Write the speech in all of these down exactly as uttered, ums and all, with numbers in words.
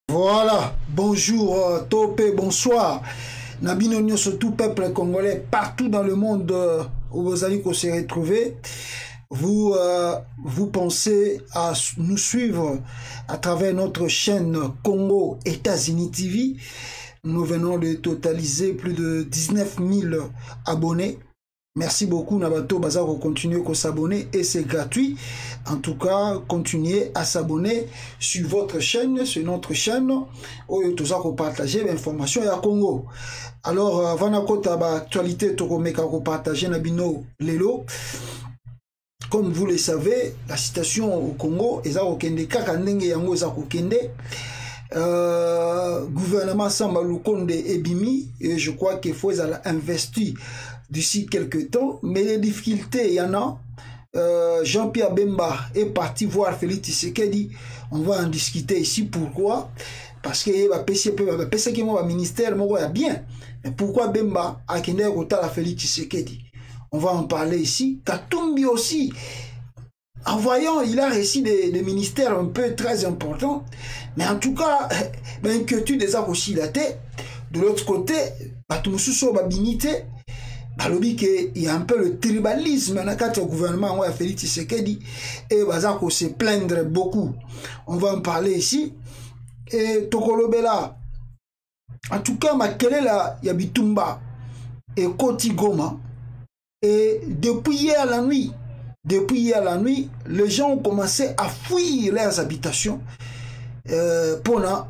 Voilà, bonjour, euh, topé, bonsoir. Nabino surtout peuple congolais partout dans le monde euh, où vous allez se retrouver. Vous, euh, vous pensez à nous suivre à travers notre chaîne Congo États-Unis T V. Nous venons de totaliser plus de dix-neuf mille abonnés. Merci beaucoup, Nabato Bazar, pour continuer à s'abonner et c'est gratuit. En tout cas, continuez à s'abonner sur votre chaîne, sur notre chaîne, où tout ça pour partager l'information à Congo. Alors, avant de l'actualité, tout pour partager Nabino Lelo. Comme vous le savez, la situation au Congo est au Kende, Kakandenge Yango Zako Kende. Euh, gouvernement Samba Lukonde Ebimi, et je crois qu'il faut investir d'ici quelques temps, mais les difficultés, il y en a. Euh, Jean-Pierre Bemba est parti voir Félix Tshisekedi. On va en discuter ici. Pourquoi? Parce que le ministère est bien. Mais pourquoi Bemba a quitté la Félix Tshisekedi? On va en parler ici. Katumbi aussi. En voyant, il a reçu des, des ministères un peu très importants. Mais en tout cas, l'inquiétude des arts aussi la tête. De l'autre côté, Batumoussou Babinité. Il y a un peu le tribalisme dans le gouvernement de Félix Tshisekedi et Bazako se plaindre beaucoup. On va en parler ici. Et Tokolobela, en tout cas, Makelela Yabitumba et Koti Goma. Et depuis hier la nuit, depuis hier la nuit, les gens ont commencé à fuir leurs habitations. Euh, pour la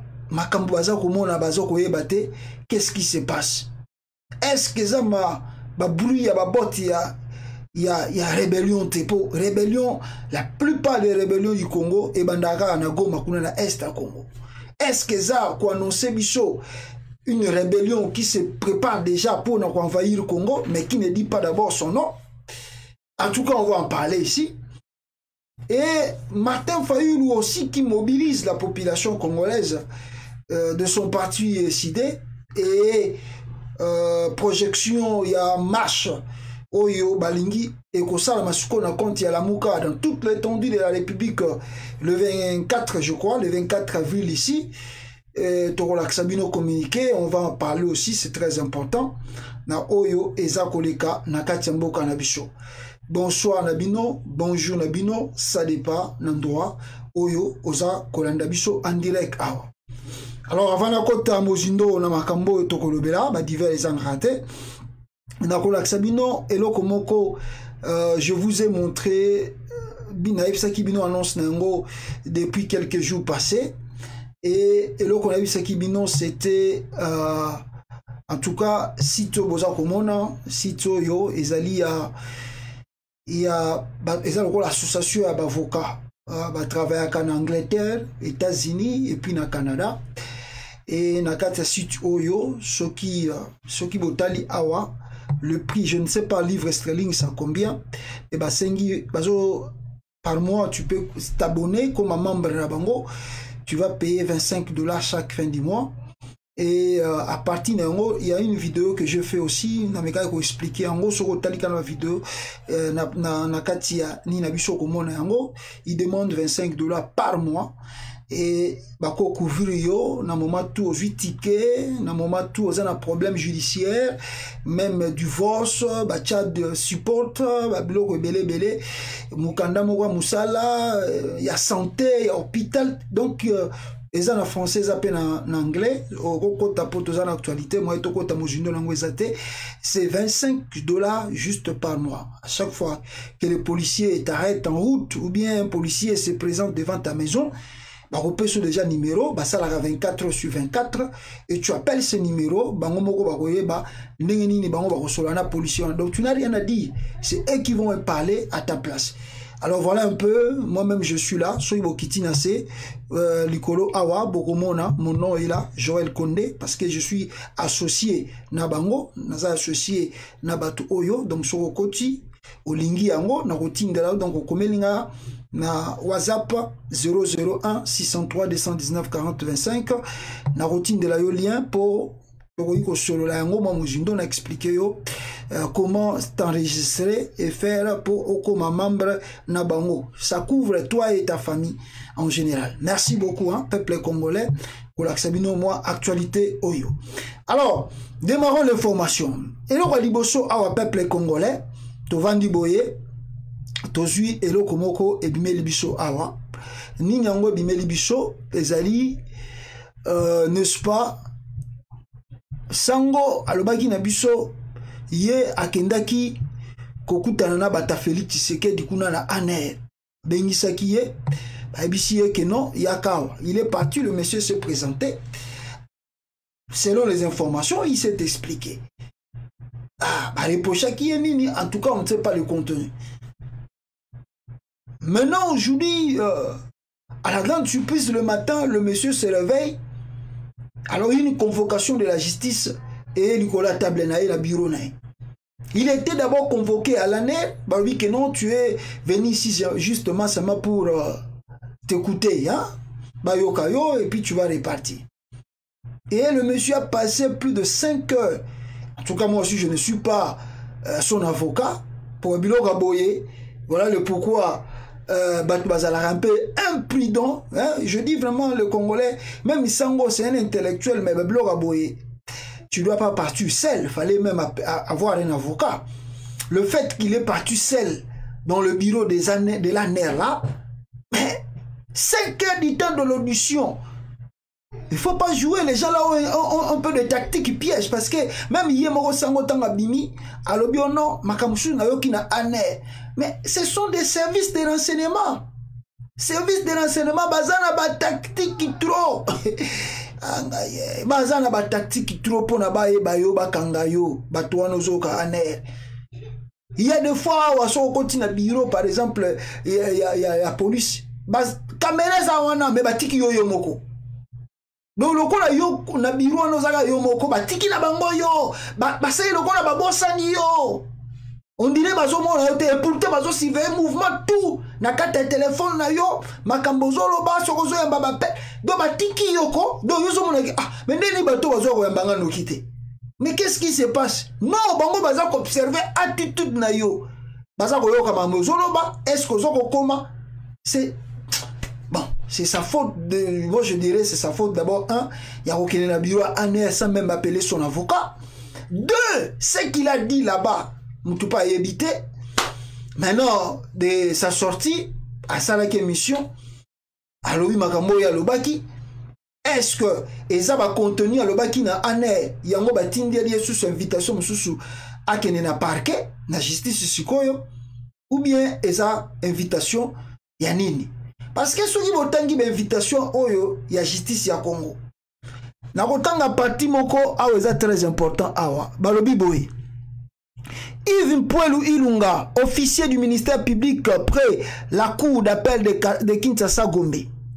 qu'est-ce qui se passe? Est-ce que ça m'a bruit, il y a il y a, il y a rébellion tepo rébellion, la plupart des rébellions du Congo et bandara na Goma kuna na est à Congo. Est-ce que ça quoi annoncer biso une rébellion qui se prépare déjà pour envahir le Congo mais qui ne dit pas d'abord son nom? En tout cas, on va en parler ici. Et Martin Fayulu aussi qui mobilise la population congolaise euh, de son parti S I D et Euh, projection, il y a marche Oyo Balingi et Kosala Masuko na compte, il y a la Mouka dans toute l'étendue de la République le vingt-quatre, je crois, le vingt-quatre avril ici. Torola Sabino communiqué, on va en parler aussi, c'est très important. Na Oyo Eza Koleka na Katiamboka Nabiso. Bonsoir Nabino, bonjour Nabino, ça dépend Nandoa Oyo Oza Kolandabiso en direct. Ah. Alors, avant de kota mozindo na makambo tokolobela, ba divers les enratés. Na kola Sabino elo komoko, euh, je vous ai montré binaïf saki bino annonce nango depuis quelques jours passés. Et elo konaïf saki bino c'était euh, en tout cas sito boza komona, sito yo ezali ya ya ezali ko l'association ya bavocat ba travailler en Angleterre, États-Unis et puis na Canada. Et nakata site Oyo, ce qui, ce qui botali awa, le prix, je ne sais pas, livre sterling, c'est combien? Et bah, sengi, bazo, par mois, tu peux t'abonner comme un membre Rabango, tu vas payer vingt-cinq dollars chaque fin du mois. Et euh, à partir d'un mois, il y a une vidéo que je fais aussi, nameka ko expliquer en gros sur tali kana vidéo, euh, na na nakatia ni na biso komona yango, il demande vingt-cinq dollars par mois. Et bako couvrir yo na moment tout aux huit tickets, na moment tout aux un problème judiciaire, même divorce, ba de support, ba biloko belé belé, mukanda moko musala, il y a santé, il y a hôpital, donc euh, les en français appellent en anglais, au kota poto en actualité, moi to kota mozindo lango ezate, c'est vingt-cinq dollars juste par mois. À chaque fois que le policier t'arrête en route ou bien un policier se présente devant ta maison, bah, on peut sur déjà numéro, bah, ça la vingt-quatre heures sur vingt-quatre, et tu appelles ce numéro, bah, on bah, donc tu n'as rien à dire, c'est eux qui vont parler à ta place. Alors voilà un peu, moi-même je suis là, soy bokiti nase, euh, Likolo Awa, Bokomona, mon nom est là, Joël Condé, parce que je suis associé Nabango, naza associé Nabatu Oyo, donc sur le côté, au Lingi Yango, na routine de là, donc au Komelinga, na WhatsApp zéro zéro un six cent trois deux cent dix-neuf quarante vingt-cinq, na routine de là, yo lien pour on a expliqué yo, euh, comment t'enregistrer et faire pour comme membre Nabango. Ça couvre toi et ta famille en général. Merci beaucoup, hein, peuple congolais. Kolaksabino moi actualité oyo. Alors, démarrons l'information. Et le roi liboso awa peuple congolais, to vandi boye, to zui elo komoko e bimeli biso awa. Ni nyango bimeli biso ezali euh, n'est-ce pas sango alobaki na biso ye akendaki kokutana na bata Félix Tshisekedi kuna na aner. Bengisaki ye que non, Yakawa. Il est parti, le monsieur se présentait. Selon les informations, il s'est expliqué. Ah, bah les poches qui est nini, en tout cas, on ne sait pas le contenu. Maintenant, aujourd'hui, euh, à la grande surprise, le matin, le monsieur se réveille. Alors, il y a une convocation de la justice et Nicolas Tablenaï, la bureau naï. Il était d'abord convoqué à l'année, bah oui que non, tu es venu ici justement seulement pour euh, t'écouter, hein, bah yokayo, et puis tu vas repartir. Et le monsieur a passé plus de cinq heures. En tout cas, moi aussi, je ne suis pas euh, son avocat. Pour Bilo Gaboye, voilà le pourquoi euh, Batou Bazala un peu imprudent. Hein? Je dis vraiment le Congolais, même Sango, c'est un intellectuel, mais Bilo Gaboye, tu ne dois pas partir seul. Il fallait même avoir un avocat. Le fait qu'il est parti seul dans le bureau des années, de la N E R là, mais cinq heures du temps de l'audition. Il ne faut pas jouer. Les gens là ont, ont un peu de tactique piège. Parce que même hier, Moro Sango Tanga Bimi, à l'obiono, Makamusu Nayoki na Aner. Mais ce sont des services de renseignement. Services de renseignement, bazana ba tactique qui trop. Bazana ba tactique qui trop pour na ba bayo ba kangayo, ba tuano zoka Aner. Il y a des fois où on continue à bureau, par exemple, il y a, il y a, il y a la police. Bas caméra ça wana mais batiki yo yo moko. Donc lokola yo na bureau no zaka yo moko batiki na bango yo. Ba ba sai lokola ba bosani yo. On dirait bazo mona yo te pourtant bazo surveiller mouvement tout na carte téléphone na yo makambo zolo ba soko zo yamba ba pe. Donc batiki yo ko donc yo zo mona ah mais ndeni bato bazo ko yamba ngano kité. Mais qu'est-ce qui se passe? Non, bango baza ko observer attitude na yo. Baza ko yo kama mozolo ba est-ce que zo ko koma c'est bon, c'est sa faute, de, moi je dirais c'est sa faute d'abord, un, il y a aucun bureau à Aner sans même appeler son avocat. Deux, ce qu'il a dit là-bas, Moutoupa est évité. Maintenant, de sa sortie, à sa émission, à l'Obi Makambo ya Lobaki, est-ce que Eza va contenir Lobaki na Aner, yango batindi ali sous invitation mususu akene na parquet, na justice sikoyo, ou bien Eza invitation yanini? Parce que ceux qui vont tangi l'invitation oyo ya justice ya Congo. Na kotanga parti moko awa très important awa. Balobi boy. Yves Mpwelu Ilunga, officier du ministère public près la cour d'appel de, de Kinshasa Gombe.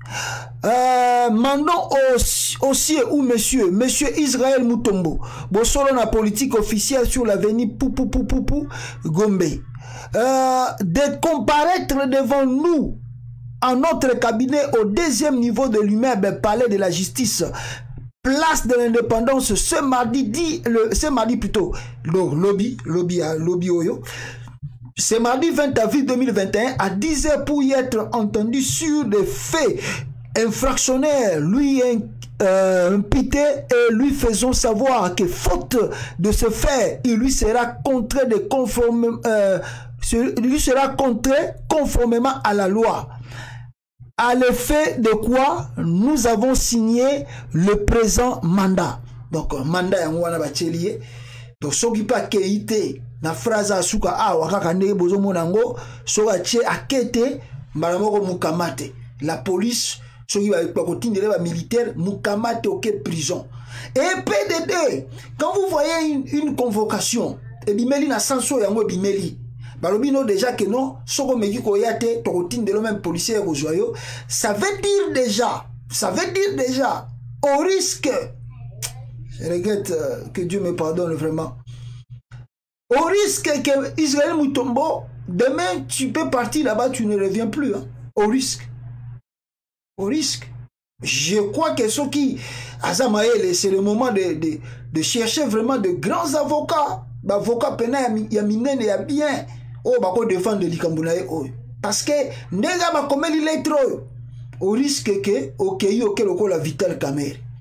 Euh, mandons aussi, aussi ou monsieur, monsieur Israël Mutombo, bossolo na politique officielle sur l'avenue Poupou Poupou Poupou Gombe. Euh, de comparaître devant nous en notre cabinet au deuxième niveau de l'immeuble palais de la justice, place de l'indépendance, ce mardi dit le ce mardi plutôt donc lobby lobby lobby oyo ce mardi vingt avril deux mille vingt et un à dix heures pour y être entendu sur des faits infractionnaires lui euh, imputés et lui faisons savoir que faute de ce fait il lui sera contraint de conforme euh, lui sera contraint conformément à la loi. À l'effet de quoi nous avons signé le présent mandat. Donc, mandat yango wana bachelier. Donc, soki pa keite na phrase asuka a wakaka ndenge bozo monango soka che akete malamoko mukamate. La police soki ba kotindele ba militaire mukamate ok prison. Et P D D, quand vous voyez une, une convocation, et bimeli na sanso yango bimeli. Balobino déjà que non, soko meki koyate tokotine de même policier rojoyo, ça veut dire déjà, ça veut dire déjà au risque. Je regrette euh, que Dieu me pardonne vraiment. Au risque que Israël Mutombo, demain tu peux partir là-bas, tu ne reviens plus. Hein. Au risque. Au risque. Je crois que ceux qui Azamaël, c'est le moment de, de, de chercher vraiment de grands avocats. Avocats pénal, il y a minene, il y a bien. Oh, bah, qu'on défend de l'Ikambunae, oh. Parce que, n'est-ce pas, comme il est trop, au risque que, ok, ok, ok, la vitale caméra.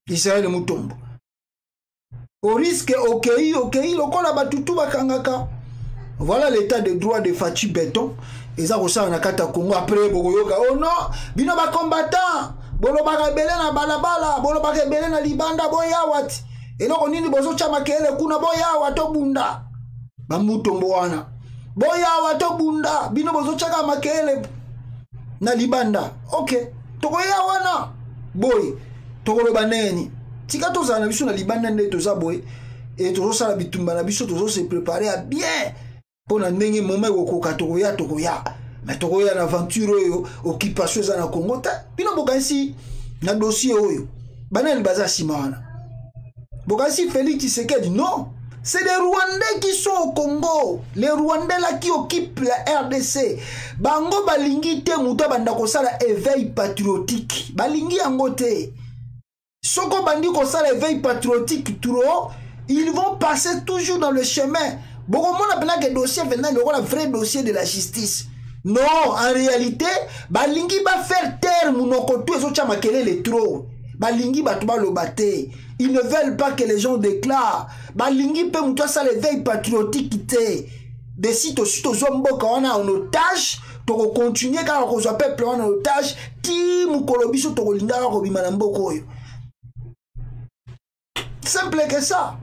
Israël Mutombo. Au risque, ok, ok, lokola batutu bakangaka. Voilà l'état de droit de Fatou Béton. Et ça, on a kata Congo après, Bogoyoka. Oh non, bino ba combattant. Bolo ba rebelle na balabala, bolo ba rebelle na libanda boya wat. Et non, on dit bozo chama kele kuna boya wato bunda. Ba Mutombo wana. Boya wato bunda, bino bozo chaka makele na libanda. Ok, toko ya wana. Boy, toko lo baneni. Tika toza na biso na libanda nde toza boy. Et tozo sala bitumba na biso tozo se préparer à bien. Pour na ndenge moment okoka toko ya toko ya. Mais toko ya na aventure yo occupation za na Congo ta. Bino bokansi na dossier oyo. Banani baza simana. Bokansi Félix Tshisekedi non. C'est les Rwandais qui sont au Congo. Les Rwandais là qui occupent la R D C. Bango balingi te muta banda kosala éveil patriotique. Balingi angote. Soko bandi kosala éveil patriotique trop, ils vont passer toujours dans le chemin. Beaucoup de monde a que dossier venant le vrai dossier de la justice. Non, en réalité, balingi va faire taire munokotu et socha makele les trop. Balingi batuba lo bate. Ils ne veulent pas que les gens déclarent. Balingi peut mouta ça l'éveil patriotique te. Des sites aussi to zombo quand on a en otage, to continuer quand on soit peuple en otage, ti mukolobiso to linga ko bimana mboko yo. Simple que ça.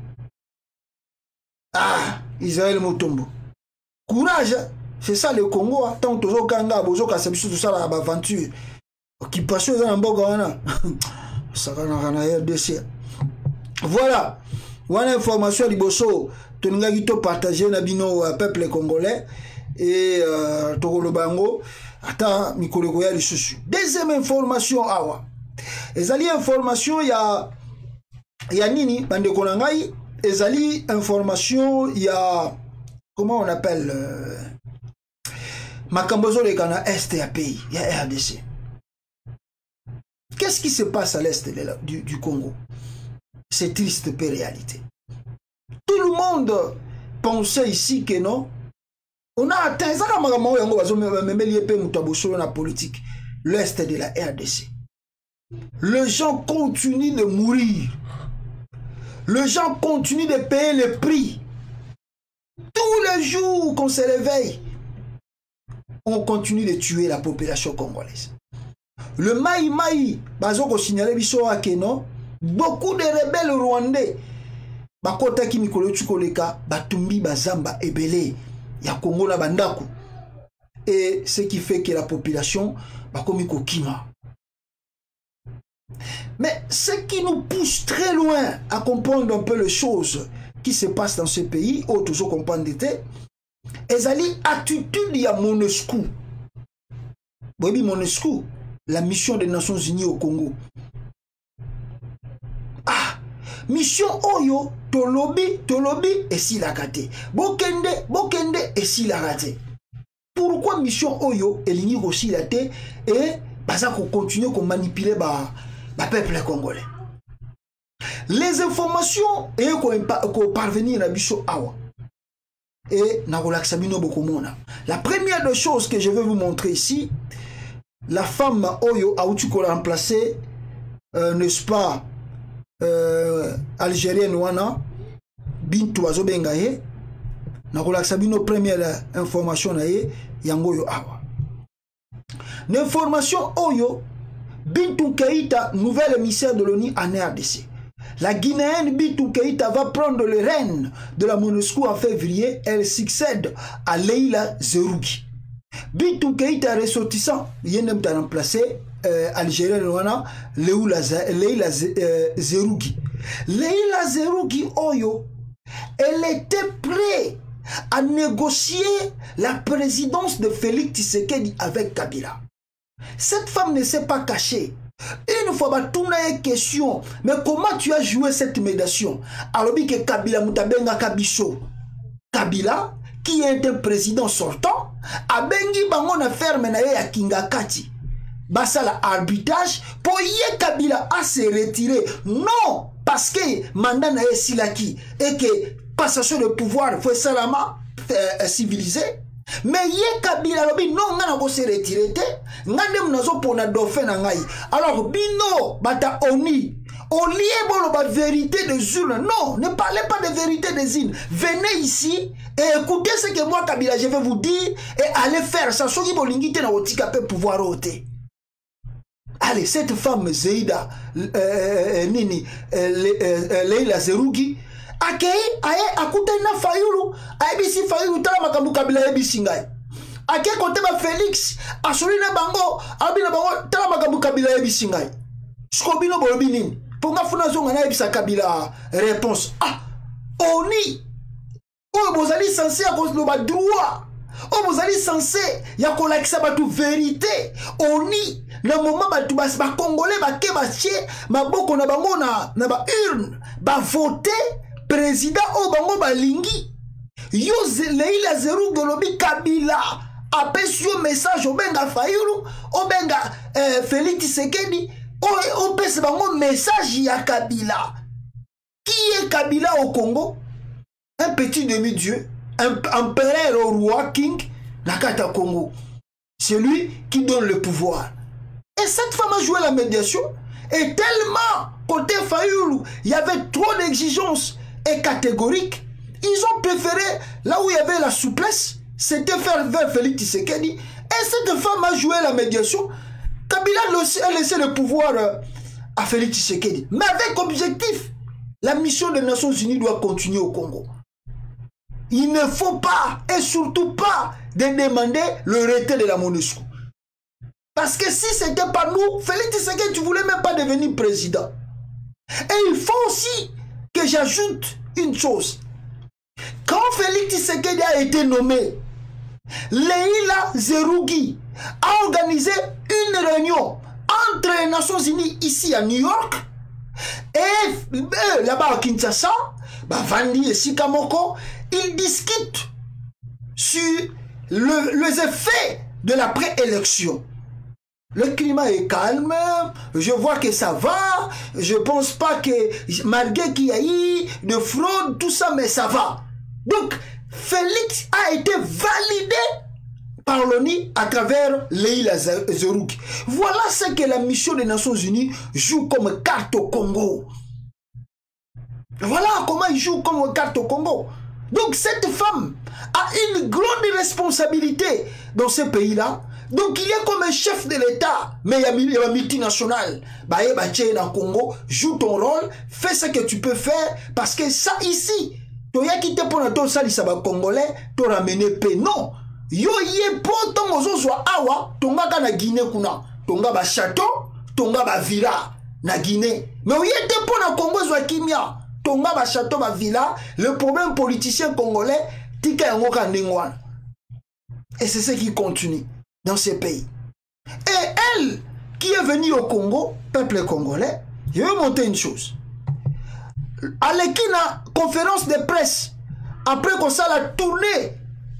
Ah, Israël Mutombo. Courage, c'est ça le Congo. Tant que vous avez besoin de faire tout ça, l'aventure. Occupation dans le Ghana. Ça va R D C. Voilà. Voilà information liboso. Toninga gito partager na bino peuple congolais et euh, Togolo Bango. Ata mikolo ya lisusu. Deuxième information awa. Ezali information ya ya nini bande konangai. Ezali information ya comment on appelle euh, Makambozo le Ghana Est ya pays ya R D C. Qu'est-ce qui se passe à l'est du, du Congo? C'est triste peu réalité. Tout le monde pensait ici que non. On a atteint ça comme la politique. L'est de la R D C. Les gens continuent de mourir. Les gens continuent de payer le prix. Tous les jours qu'on se réveille, on continue de tuer la population congolaise. Le Maï Maï, bazoko signalé biso akeno, beaucoup de rebelles rwandais, bakota ki mikolo tukoleka, batumbi bazamba ebele, ya Congo na bandako. Et ce qui fait que la population bakomi kokima. Mais ce qui nous pousse très loin à comprendre un peu les choses qui se passent dans ce pays, ou toujours comprendre d'été, ezali attitude ya MONUSCO. Bobi MONUSCO, la mission des Nations Unies au Congo. Ah, mission Oyo, Tolobi, Tolobi, et si la gâté. Bokende, Bokende, et si la raté. Pourquoi mission Oyo, et l'Uni aussi la té, et ça qu'on continue qu'on manipule le peuple congolais. Les informations, et qu'on parvenir à Bicho Awa. Et Narolaxamino Bokomona. La première des choses que je vais vous montrer ici, la femme Oyo a outu qu'on a remplacé, euh, n'est-ce pas, euh, algérienne Wana, Bintou Azobengaye, Narolaxamino première information naye, Yangoyo Awa. L'information Oyo, Bintou Keïta, nouvel émissaire de l'ONU en R D C. La Guinéenne Bintou Keïta va prendre le règne de la MONUSCO en février. Elle succède à Leila Zerougi. Bintou Keïta ressortissant, il y a un remplacé euh, algérien Rwanda, Leila Zerougi. Leila Zerougi Oyo, elle était prête à négocier la présidence de Félix Tshisekedi avec Kabila. Cette femme ne s'est pas cachée. Une fois, bah, tout une question. Mais comment tu as joué cette médiation? Alors, que Kabila Moutabenga Kabiso. Kabila, qui est un président sortant, a bengi bango na ferme na ya Kingakati. Basala arbitrage pour y Kabila à se retirer. Non, parce que mandat na ya silaki et que passation de pouvoir faut salama euh, civilisé. Mais ye Kabila lobi non ngana ko se retirer te ngande mnazo pona dauphin na ngai. Alors bino bata oni Au lieu de la vérité des urnes, non, ne parlez pas de vérité des urnes. Venez ici et écoutez ce que moi, Kabila, je vais vous dire et allez faire ça. Ce qui bolingi na otika peut pouvoir ôter. Allez, cette femme Zeida euh, Nini euh, euh, Leila Zerugi akei aye akuta na Fayulu aibisi Fayulu tala makambu Kabila ebisi ngai. Ake kote ba Félix asuri na bango abina bango tala makambu Kabila ebisi ngai. Skobino bolobi nini? Ponga funa zonga na ebisa Kabila réponse. Ah, oni o bozali censé à cause de ba droit. O bozali censé ya kolakisa batu vérité. Oni na moment batu bas ba congolais ba ke ba chie maboko na bango na na ba urne ba voter président o bango ba lingi. Yo Leila Zerugi golobi Kabila apesi yo message obenga Fayulu obenga euh, Félix Tshisekedi o pesi bango message ya Kabila. Qui est Kabila au Congo? Un petit demi-dieu, un empereur au roi king Nakata Congo. C'est lui qui donne le pouvoir. Et cette femme a joué la médiation. Et tellement côté Fayulu, il y avait trop d'exigences et catégoriques. Ils ont préféré, là où il y avait la souplesse, c'était faire vers Félix Tshisekedi. Et cette femme a joué la médiation. Kabila a laissé le pouvoir à Félix Tshisekedi. Mais avec objectif, la mission des Nations Unies doit continuer au Congo. Il ne faut pas, et surtout pas, de demander le retrait de la MONUSCO. Parce que si ce n'était pas nous, Félix Tshisekedi, tu ne voulais même pas devenir président. Et il faut aussi que j'ajoute une chose. Quand Félix Tshisekedi a été nommé, Leila Zerugi a organisé une réunion entre les Nations Unies ici à New York et euh, là-bas à Kinshasa, Bavandi et Sikamoko, ils discutent sur le, les effets de la préélection. Le climat est calme, je vois que ça va, je pense pas que malgré qu'il y a eu de fraude, tout ça, mais ça va. Donc, Félix a été validé par l'ONU à travers Leila Zerugi. Voilà ce que la mission des Nations Unies joue comme carte au Congo. Voilà comment il joue comme carte au Congo. Donc cette femme a une grande responsabilité dans ce pays-là. Donc il est comme un chef de l'État, mais il y a un multinational. Bah, dans Congo, joue ton rôle, fais ce que tu peux faire, parce que ça ici, tu as quitté pour ton sali saba congolais, tu as ramené paix. Non, yo yé pour ton ozo soit awa, tonga ka na Guinée kuna, tonga ba château, tonga ba villa na Guinée. Mais yo yé pour na Congo soit kimia, tonga ba château ba villa, le problème politicien congolais, tika yango ka ndengwana. Et c'est ce qui continue dans ces pays. Et elle, qui est venue au Congo, peuple congolais, je vais montrer une chose. À l'équina, conférence de presse, après qu'on s'est la tournée,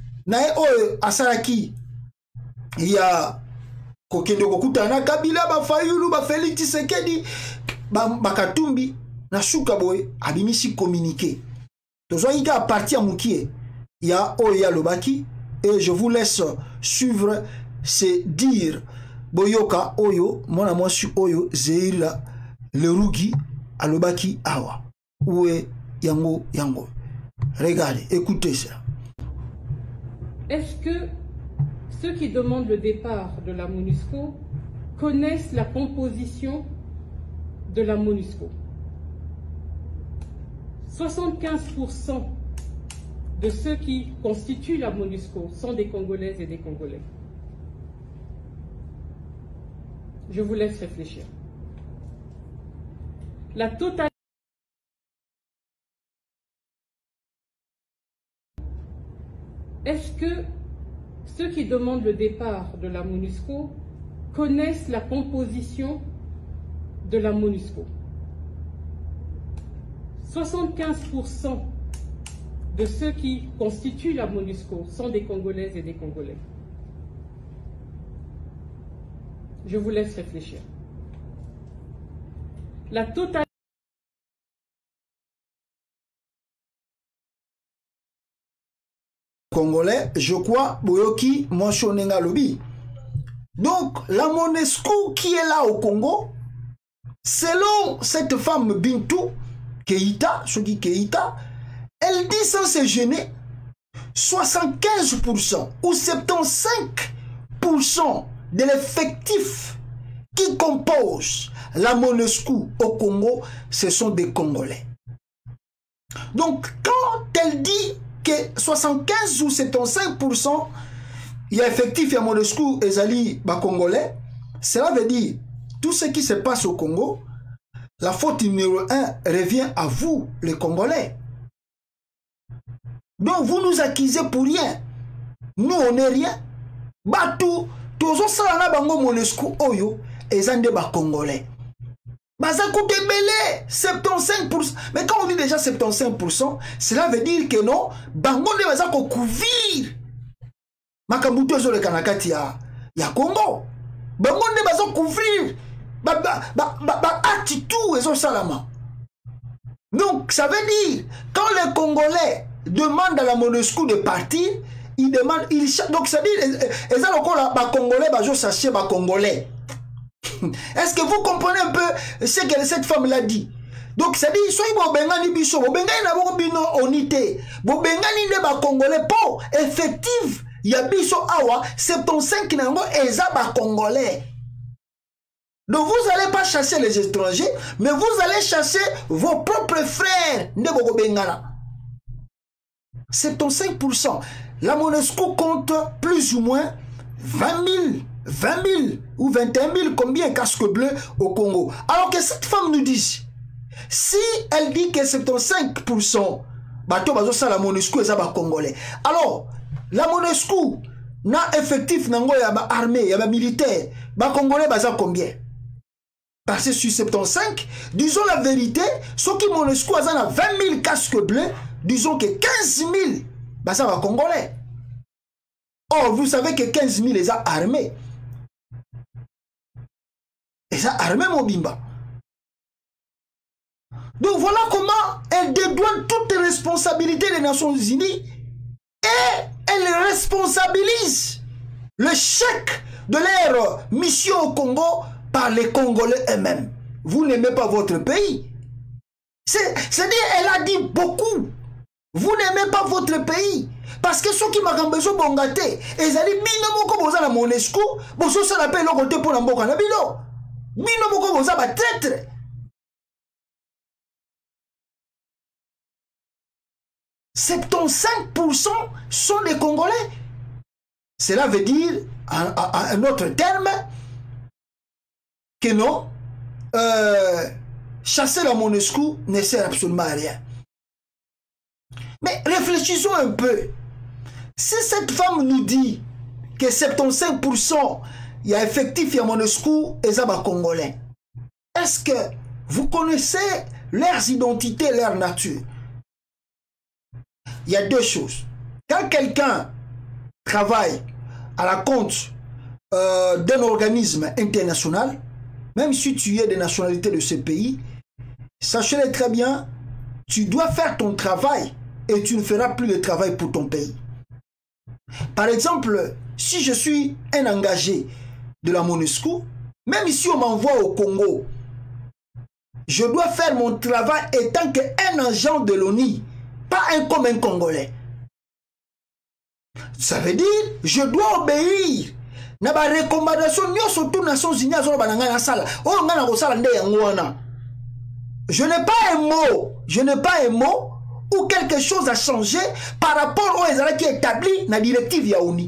à Saraki, il y a Kokendo Kokutana, Kabila, Fayulu, Félix Tshisekedi, Bakatumbi, Nasukaboy, Abimisi communiqué. Donc, il y a parti à Moukie, il y a Oya Lobaki, et je vous laisse suivre, c'est dire Boyoka Oyo, mon amour sur Oyo, Zeira, le Rugi, Alobaki Awa. Où est Yango Yango? Regardez, écoutez ça. Est-ce que ceux qui demandent le départ de la MONUSCO connaissent la composition de la MONUSCO? soixante-quinze pour cent de ceux qui constituent la MONUSCO sont des Congolaises et des Congolais. Je vous laisse réfléchir. La totalité. Est-ce que ceux qui demandent le départ de la MONUSCO connaissent la composition de la MONUSCO? soixante-quinze pour cent de ceux qui constituent la MONUSCO sont des Congolaises et des Congolais. Je vous laisse réfléchir. La totalité. Congolais, je crois, Boyoki, Moshonenga Lobi. Donc, la MONUSCO qui est là au Congo, Selon cette femme Bintou Keïta, Choki Keïta, elle dit sans se gêner, soixante-quinze pour cent ou soixante-quinze pour cent de l'effectif qui compose la MONUSCO au Congo, ce sont des Congolais. Donc, quand elle dit que soixante-quinze ou soixante-quinze pour cent il y a effectif il y a MONUSCO et Zali ba Congolais, cela veut dire tout ce qui se passe au Congo, la faute numéro un revient à vous, les Congolais. Donc vous nous accusez pour rien. Nous on n'est rien. Batou, tous os salana bango MONUSCO oyo, et zande ba Congolais. Baza coûte belé, soixante-quinze pour cent. Mais quand on dit déjà soixante-quinze pour cent, cela veut dire que non, bango ne baza ko couvrir. Makabuto zo le kanakati ya, ya Congo. Bango ne baza couvrir. Ba ba ba ba ba attitude et salama. Donc ça veut dire quand les Congolais demandent à la MONUSCO de partir, ils demandent, ils donc ça veut dire ils ont encore la Congolais, bah je sachez ba Congolais. Est-ce que vous comprenez un peu ce que cette femme l'a dit? Donc ça dit soyez bo bengani biso, bo bengani na bo bino onité, bo bengani ne ba Congolais po effectif ya biso awa soixante-quinze nango eza ba Congolais. Donc vous n'allez pas chasser les étrangers, mais vous allez chasser vos propres frères. soixante-quinze pour cent. La MONUSCO compte plus ou moins vingt mille, vingt mille ou vingt et un mille combien casques bleus au Congo. Alors que cette femme nous dit, si elle dit que soixante-quinze pour cent, la MONUSCO est congolais. Alors, la MONUSCO n'a effectif nango ya armée, ya militaire, ba congolais baza combien? Parce que sur soixante-quinze, disons la vérité, ceux qui MONUSCO a vingt mille casques bleus, disons que quinze mille, bah ça va congolais. Or, vous savez que quinze mille les a armés. Les a armés, mon bimba. Donc voilà comment elle dédouane toutes les responsabilités des Nations Unies et elle responsabilise le chèque de leur mission au Congo par les Congolais eux-mêmes. Vous n'aimez pas votre pays. C'est-à-dire, elle a dit beaucoup. Vous n'aimez pas votre pays. Parce que ceux qui m'ont besoin de bongate, ils ont dit, bino moko boza la MONUSCO, bozo ça l'appelle le côté pour la mboka na bino. Bino moko boza ba traître. soixante-quinze pour cent sont des Congolais. Cela veut dire, en un autre terme, que non, euh, chasser la MONUSCO ne sert absolument à rien. Mais réfléchissons un peu. Si cette femme nous dit que soixante-quinze pour cent il y a effectif, il y a MONUSCO et ça va congolais, est-ce que vous connaissez leurs identités, leur nature? Il y a deux choses. Quand quelqu'un travaille à la compte euh, d'un organisme international, même si tu es de nationalité de ce pays, sachez-le très bien, tu dois faire ton travail et tu ne feras plus le travail pour ton pays. Par exemple, si je suis un engagé de la MONUSCO, même si on m'envoie au Congo, je dois faire mon travail étant qu'un agent de l'ONU, pas un comme un Congolais. Ça veut dire, je dois obéir. Na ba recommandation nyo surtout Nations Unies azo bananga na sala. Oh ngana ko sala nde yangwana. Je n'ai pas un mot, je n'ai pas un mot ou quelque chose à changer par rapport aux Israéliens qui est établi dans la directive Yaouni.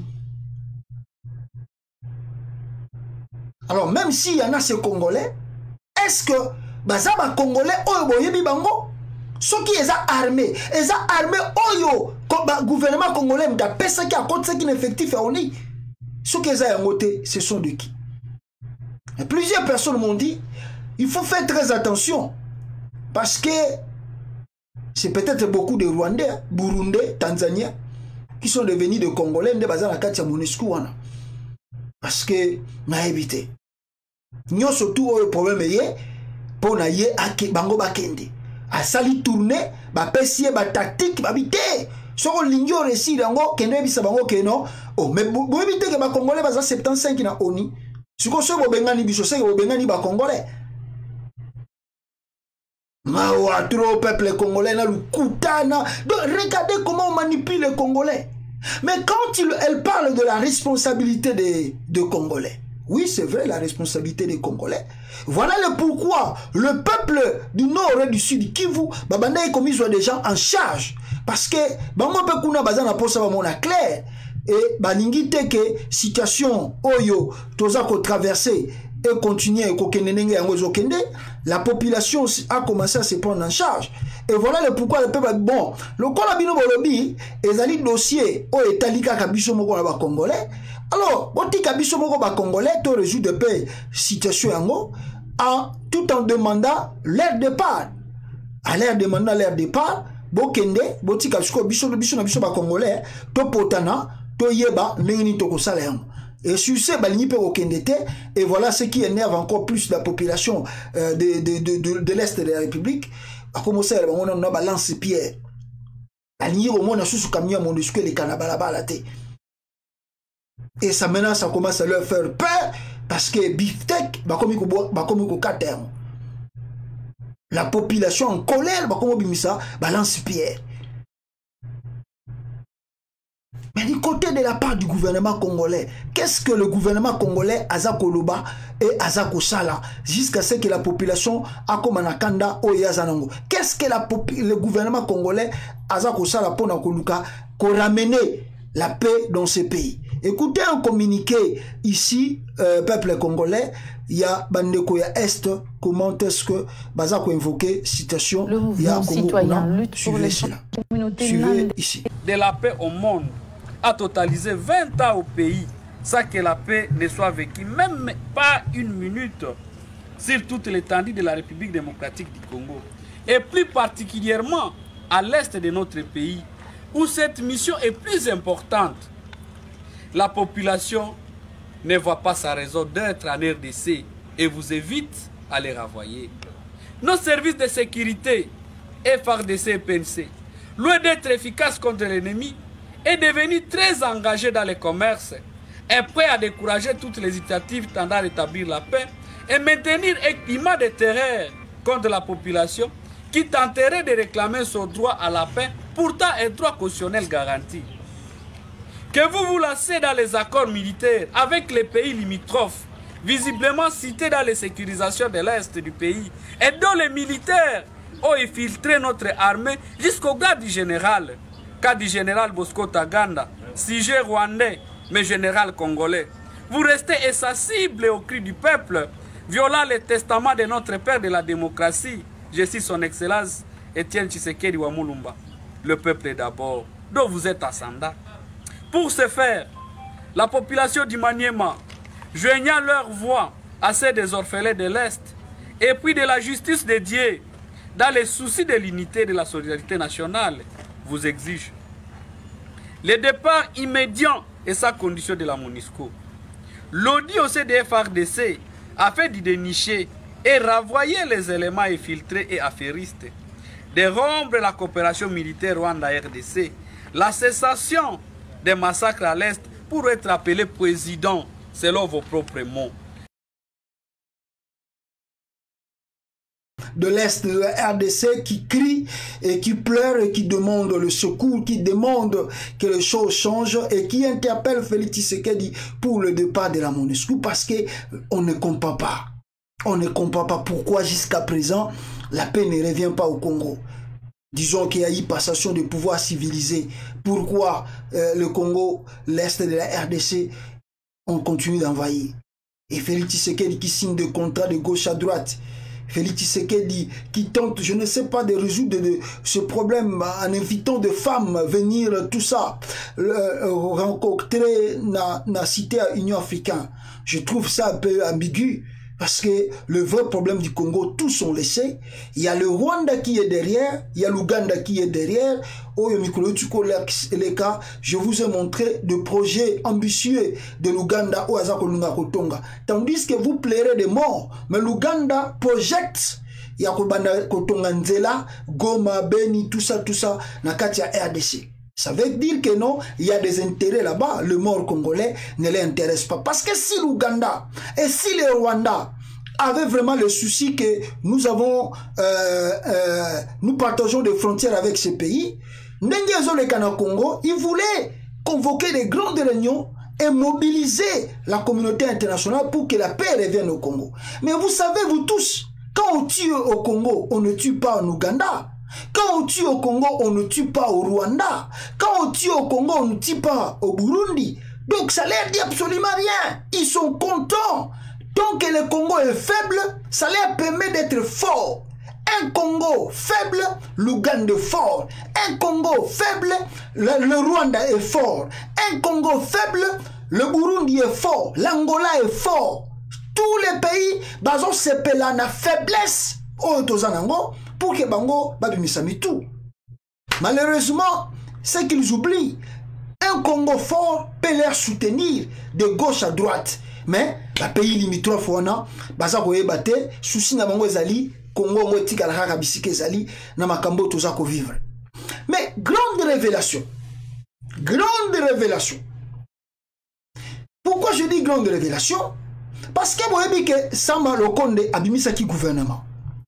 Alors même s'il y en a ces Congolais, est-ce que bazaba Congolais oyo boyebi bango ceux qui les a armés, les a armés oyo comme gouvernement congolais m'a pesa qui a compte ce qui est effectif Yaouni. Ceux qui les a moté, ce sont de qui? Et plusieurs personnes m'ont dit, il faut faire très attention parce que c'est peut-être beaucoup de Rwandais, Burundais, Tanzaniens qui sont devenus des Congolais de bazar la carte MONUSCO parce que n'a évité. Nous surtout le problème est pour na yé ake bango bakende a sali tourner ba pesier ba tactique ba bité soko lingio réussir yango kende bisa bango keno oh mais bo éviter que ba Congolais baza soixante-quinze na oni siko so bo bengani biso se bo bengani ba Congolais mawa trop peuple congolais na lukutana. Donc regardez comment on manipule les Congolais. Mais quand il, elle parle de la responsabilité des, des Congolais, oui c'est vrai la responsabilité des Congolais, voilà le pourquoi le peuple du nord et du sud Kivu babanda est commis des gens en charge parce que bango pe kuna bazana posa ba mona clair et balingi te que situation oyo toza ko traverser et continuer ko kenenenge yango zokende, la population a commencé à se prendre en charge. Et voilà le pourquoi le peuple bon le kola bino bolobi ezali dossier o etalika kabiso moko na ba congolais. Alors boti kabiso moko ba congolais to résoudre de paix situation yango en tout en demandant leur départ. À leur demandant leur départ, bokende boti kabiso biso biso na biso ba congolais to potana to yeba ndenge to ko sala yango. Et sur ce, et voilà ce qui énerve encore plus la population euh, de, de, de, de, de l'Est de la République. A commencer à on a balance pierre. À nier au monde, sous camion, mon disque, les canabalaba la tête. Et ça maintenant, ça commence à leur faire peur parce que Biftec, bah comme il terme. La population en colère, bah comme ça, balance pierre. Mais du côté de la part du gouvernement congolais, qu'est-ce que le gouvernement congolais Azakoloba et Azakosala jusqu'à ce que la population a comme Anakanda ou Yazanango? Qu'est-ce que la le gouvernement congolais Azakosala pour Nakoluka pour ramener la paix dans ce pays? Écoutez un communiqué ici, euh, peuple congolais, il y a Bandeko, il y a Est, comment est-ce que Bazako invoqué citation, le mouvement citoyen lutte pour les communautés suivez ici. De la paix au monde a totalisé vingt ans au pays sans que la paix ne soit vécue, même pas une minute, sur toute l'étendue de la République démocratique du Congo. Et plus particulièrement à l'est de notre pays, où cette mission est plus importante. La population ne voit pas sa raison d'être en R D C et vous évite à les renvoyer. Nos services de sécurité, F A R D C et P N C, loin d'être efficaces contre l'ennemi, est devenu très engagé dans le commerce et prêt à décourager toutes les initiatives tendant à rétablir la paix et maintenir un climat de terreur contre la population qui tenterait de réclamer son droit à la paix, pourtant un droit constitutionnel garanti. Que vous vous lancez dans les accords militaires avec les pays limitrophes, visiblement cités dans les sécurisations de l'Est du pays, et dont les militaires ont infiltré notre armée jusqu'au grade du général, cas du général Bosco Taganda, sujet rwandais, mais général congolais. Vous restez insensible au cri du peuple, violant le testament de notre père de la démocratie, je suis son excellence Étienne Tshisekedi Wamulumba. Le peuple d'abord, dont vous êtes ascendant. Pour ce faire, la population du Maniema, joignant leur voix à celle des orphelins de l'Est, et puis de la justice de Dieu, dans les soucis de l'unité et de la solidarité nationale, vous exige le départ immédiat et sa condition de la MONUSCO. L'audit au C D F R D C afin d'y dénicher et renvoyer les éléments infiltrés et affairistes, de rompre la coopération militaire Rwanda-R D C, la cessation des massacres à l'Est pour être appelé président selon vos propres mots. De l'Est de la R D C qui crie et qui pleure et qui demande le secours, qui demande que les choses changent et qui interpelle Félix Tshisekedi pour le départ de la MONUSCO parce qu'on ne comprend pas. On ne comprend pas pourquoi jusqu'à présent la paix ne revient pas au Congo. Disons qu'il y a eu passation de pouvoir civilisé. Pourquoi euh, le Congo, l'Est de la R D C, on continue d'envahir? Et Félix Tshisekedi qui signe des contrats de gauche à droite. Félix Tshisekedi qui tente, je ne sais pas, de résoudre de, de ce problème en invitant des femmes à venir, tout ça, euh, rencontrer na, na cité à l'Union africaine. Je trouve ça un peu ambigu. Parce que le vrai problème du Congo, tous sont laissés. Il y a le Rwanda qui est derrière, il y a l'Ouganda qui est derrière. Je vous ai montré des projets ambitieux de l'Ouganda ou Azakolunga Kotonga. Tandis que vous plairez des morts. Mais l'Ouganda projette. Il y a Kotonga Nzela, Goma, Beni, tout ça, tout ça, Nakatia R D C. Ça veut dire que non, il y a des intérêts là-bas. Le mort congolais ne les intéresse pas. Parce que si l'Ouganda et si le Rwanda avait vraiment le souci que nous avons, euh, euh, nous partageons des frontières avec ces pays, Ndenge le Kana Congo, il voulait convoquer des grandes réunions et mobiliser la communauté internationale pour que la paix revienne au Congo. Mais vous savez, vous tous, quand on tue au Congo, on ne tue pas en Ouganda. Quand on tue au Congo, on ne tue pas au Rwanda. Quand on tue au Congo, on ne tue pas au Burundi. Donc ça leur dit absolument rien. Ils sont contents. Tant que le Congo est faible, ça leur permet d'être fort. Un Congo faible, l'Ouganda est fort. Un Congo faible, le, le Rwanda est fort. Un Congo faible, le Burundi est fort. L'Angola est fort. Tous les pays, bazo sepe la na faiblesse pour que bango babimisami tout. Malheureusement, c'est qu'ils oublient. Un Congo fort peut leur soutenir de gauche à droite. Mais le pays limitrophe wana baza koyeba te souci na bango ezali Congo ngo tika la kaka bisike ezali na makambo toza ko vivre. Mais grande révélation. Grande révélation. Pourquoi je dis grande révélation? Parce que vous voyez que Samba Lokonde abimisaki gouvernement.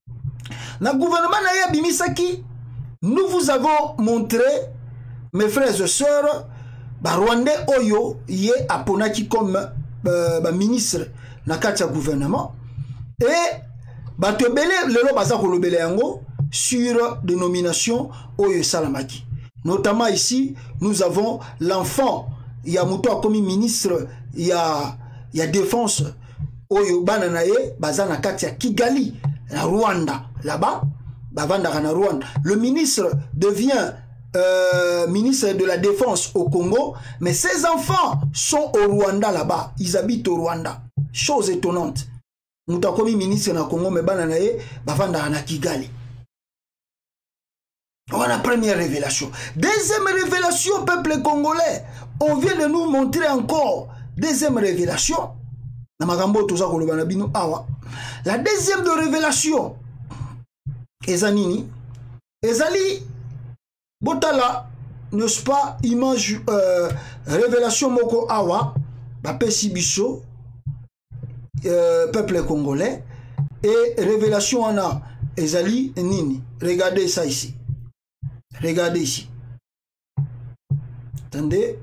Na gouvernement na abimisaki, nous vous avons montré, mes frères et sœurs, ba Rwandais Oyo yé aponaki comme euh, ba ministre na katia gouvernement et ba tobele lelo baza kolobele yango sur des nominations Oyo Salamaki. Notamment ici, nous avons l'enfant Yamuto a commis ministre ya ya défense Oyo bananaye baza na katia Kigali na Rwanda là-bas bavanda na Rwanda. Le ministre devient Euh, ministre de la Défense au Congo, mais ses enfants sont au Rwanda là-bas. Ils habitent au Rwanda. Chose étonnante. Nous avons commis ministre na Congo, mais bananaye, bavanda na Kigali. Voilà, première révélation. Deuxième révélation, peuple congolais. On vient de nous montrer encore. Deuxième révélation. La deuxième de révélation. Ezanini. Ezali. Botala, n'est-ce pas, image, euh, révélation moko awa, bapé Sibiso, euh, peuple congolais, et révélation ana, ezali nini. Regardez ça ici. Regardez ici. Attendez.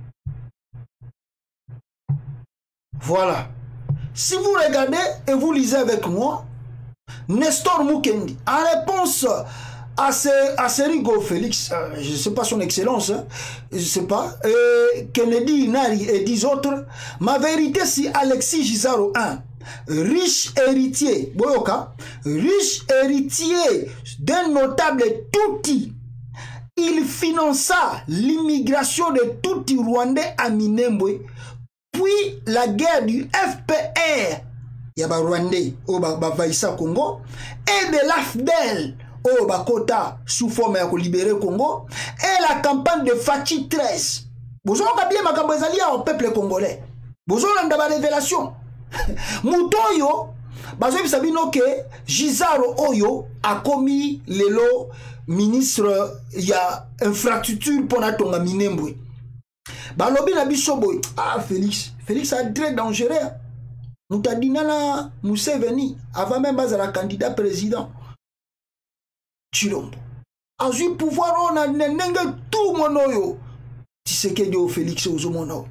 Voilà. Si vous regardez et vous lisez avec moi, Nestor Mukendi, en réponse à Serigo Félix, euh, je ne sais pas son excellence, hein, je ne sais pas, euh, Kennedy Inari et dix autres, ma vérité si Alexis Gisaro un, riche héritier, Boyoka, riche héritier d'un notable Tutsi, il finança l'immigration de Tutsi rwandais à Minembwe, puis la guerre du F P R, Yaba Rwandais au Bavaïsa Congo, et de l'A F D E L, au Bakota sous forme de libérer Congo, et la campagne de Fachi treize. Vous avez bien ma au peuple congolais. Vous avez une révélation. Moutoyo, vous savez que Gisaro Oyo a commis le lot ministre, il y a infrastructure pour la tonga Minembwe. Balobi na bisoboy. Ah, Félix. Félix est très dangereux. Nous t'a dit nana Museveni avant même d'être la candidat président. Chilombo. A eu pouvoir on a nengue tout mon oyo. Tu sais que Dieu Félix aux mono.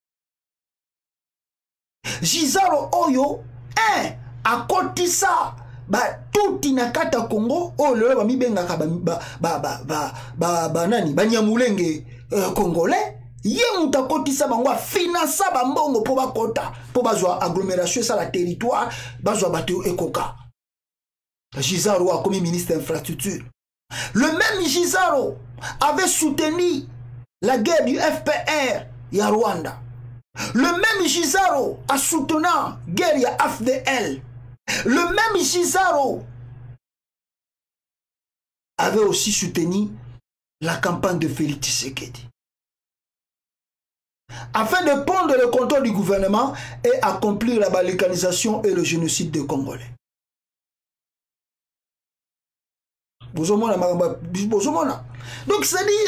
Gisaro Oyo, hein, à côté ça, bah tout inakata Congo, oh le ba mi benga ka ba ba ba ba ba ba nani, ba nyamulenge congolais. Yé muta côté ça bangwa finança ba mbongo po ba kota, po ba zo agglomération ça la territoire, ba zo bateau ekoka. Gisaro a comme ministre d'infrastructure. Le même Gisaro avait soutenu la guerre du F P R et Rwanda. Le même Gisaro a soutenu la guerre de F D L. Le même Gisaro avait aussi soutenu la campagne de Félix Tshisekedi. Afin de prendre le contrôle du gouvernement et accomplir la balkanisation et le génocide des Congolais. Donc c'est dit,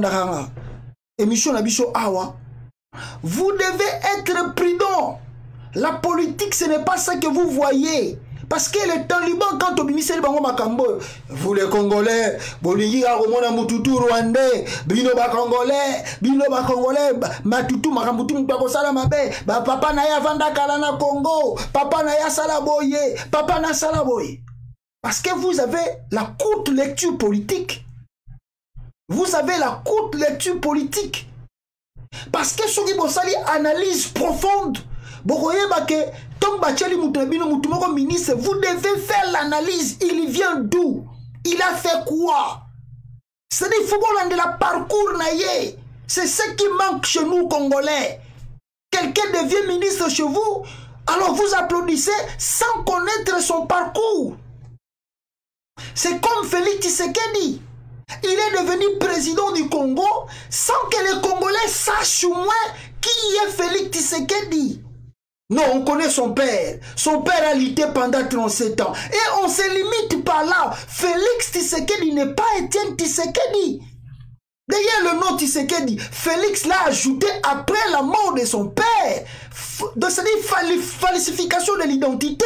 vous devez être prudent. La politique, ce n'est pas ça que vous voyez. Parce que les talibans, quand on bimisse le bango makambo, vous les Congolais, bolingi a romona mututu rwandais, bino ba Congolais, bino ba Congolais, matutu makambutu mutako sala mabe, ba papa na ya vanda kala na Congo, papa na ya sala boye, papa na sala boye. Parce que vous avez la courte lecture politique. Vous avez la courte lecture politique. Parce que ce qui bosali analyse profonde, bokoye ba ke ministre, vous devez faire l'analyse. Il vient d'où? Il a fait quoi? C'est-à-dire qu'il faut qu'on ait la parcours naïe. C'est ce qui manque chez nous, Congolais. Quelqu'un devient ministre chez vous, alors vous applaudissez sans connaître son parcours. C'est comme Félix Tshisekedi. Il est devenu président du Congo sans que les Congolais sachent au moins qui est Félix Tshisekedi. Non, on connaît son père. Son père a lutté pendant trente-sept ans. Et on se limite par là. Félix Tshisekedi n'est pas Étienne Tshisekedi. D'ailleurs, le nom Tshisekedi, Félix l'a ajouté après la mort de son père. C'est-à-dire falsification de l'identité.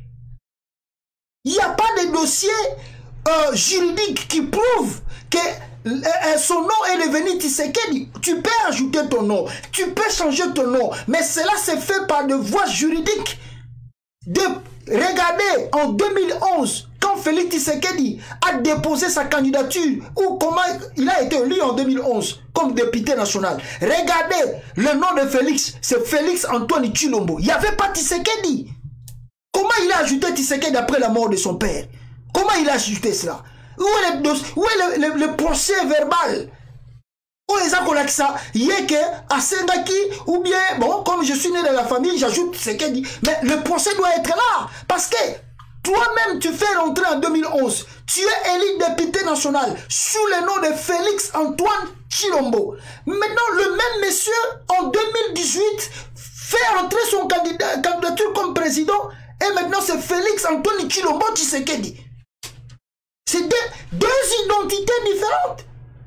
Il n'y a pas de dossier euh, juridique qui prouve que Euh, son nom est devenu Tshisekedi. Tu peux ajouter ton nom, tu peux changer ton nom, mais cela se fait par des voies juridiques. De, regardez, en deux mille onze, quand Félix Tshisekedi a déposé sa candidature, ou comment il a été élu en deux mille onze comme député national, regardez, le nom de Félix, c'est Félix Antoine Tshilombo. Il n'y avait pas Tshisekedi. Comment il a ajouté Tshisekedi après la mort de son père? Comment il a ajouté cela? Où est le, où est le, le, le procès verbal? Où est ça qu'on a ça? Il est que à Sendaki, ou bien, bon, comme je suis né dans la famille, j'ajoute ce qu'elle dit. Mais le procès doit être là. Parce que toi-même, tu fais rentrer en deux mille onze. Tu es élu député national sous le nom de Félix Antoine Tshilombo. Maintenant, le même monsieur, en deux mille dix-huit, fait rentrer son candidat, candidature comme président. Et maintenant, c'est Félix Antoine Tshilombo Tshisekedi. C'est deux, deux identités différentes.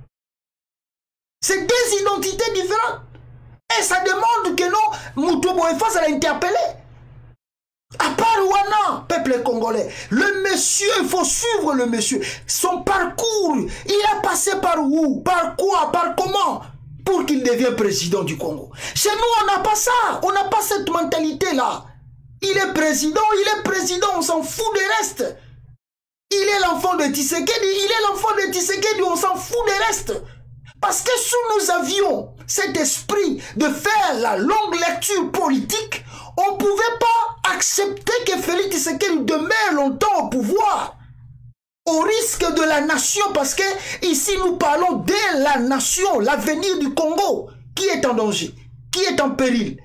C'est deux identités différentes. Et ça demande que non, Moutoubo Efas l'a interpellé. À part Wana, peuple congolais, le monsieur, il faut suivre le monsieur. Son parcours, il a passé par où? Par quoi? Par comment? Pour qu'il devienne président du Congo. Chez nous, on n'a pas ça. On n'a pas cette mentalité-là. Il est président, il est président, on s'en fout des restes. Il est l'enfant de Tshisekedi, il est l'enfant de Tshisekedi, on s'en fout des restes. Parce que si nous avions cet esprit de faire la longue lecture politique, on ne pouvait pas accepter que Félix Tshisekedi demeure longtemps au pouvoir. Au risque de la nation, parce que ici nous parlons de la nation, l'avenir du Congo, qui est en danger, qui est en péril.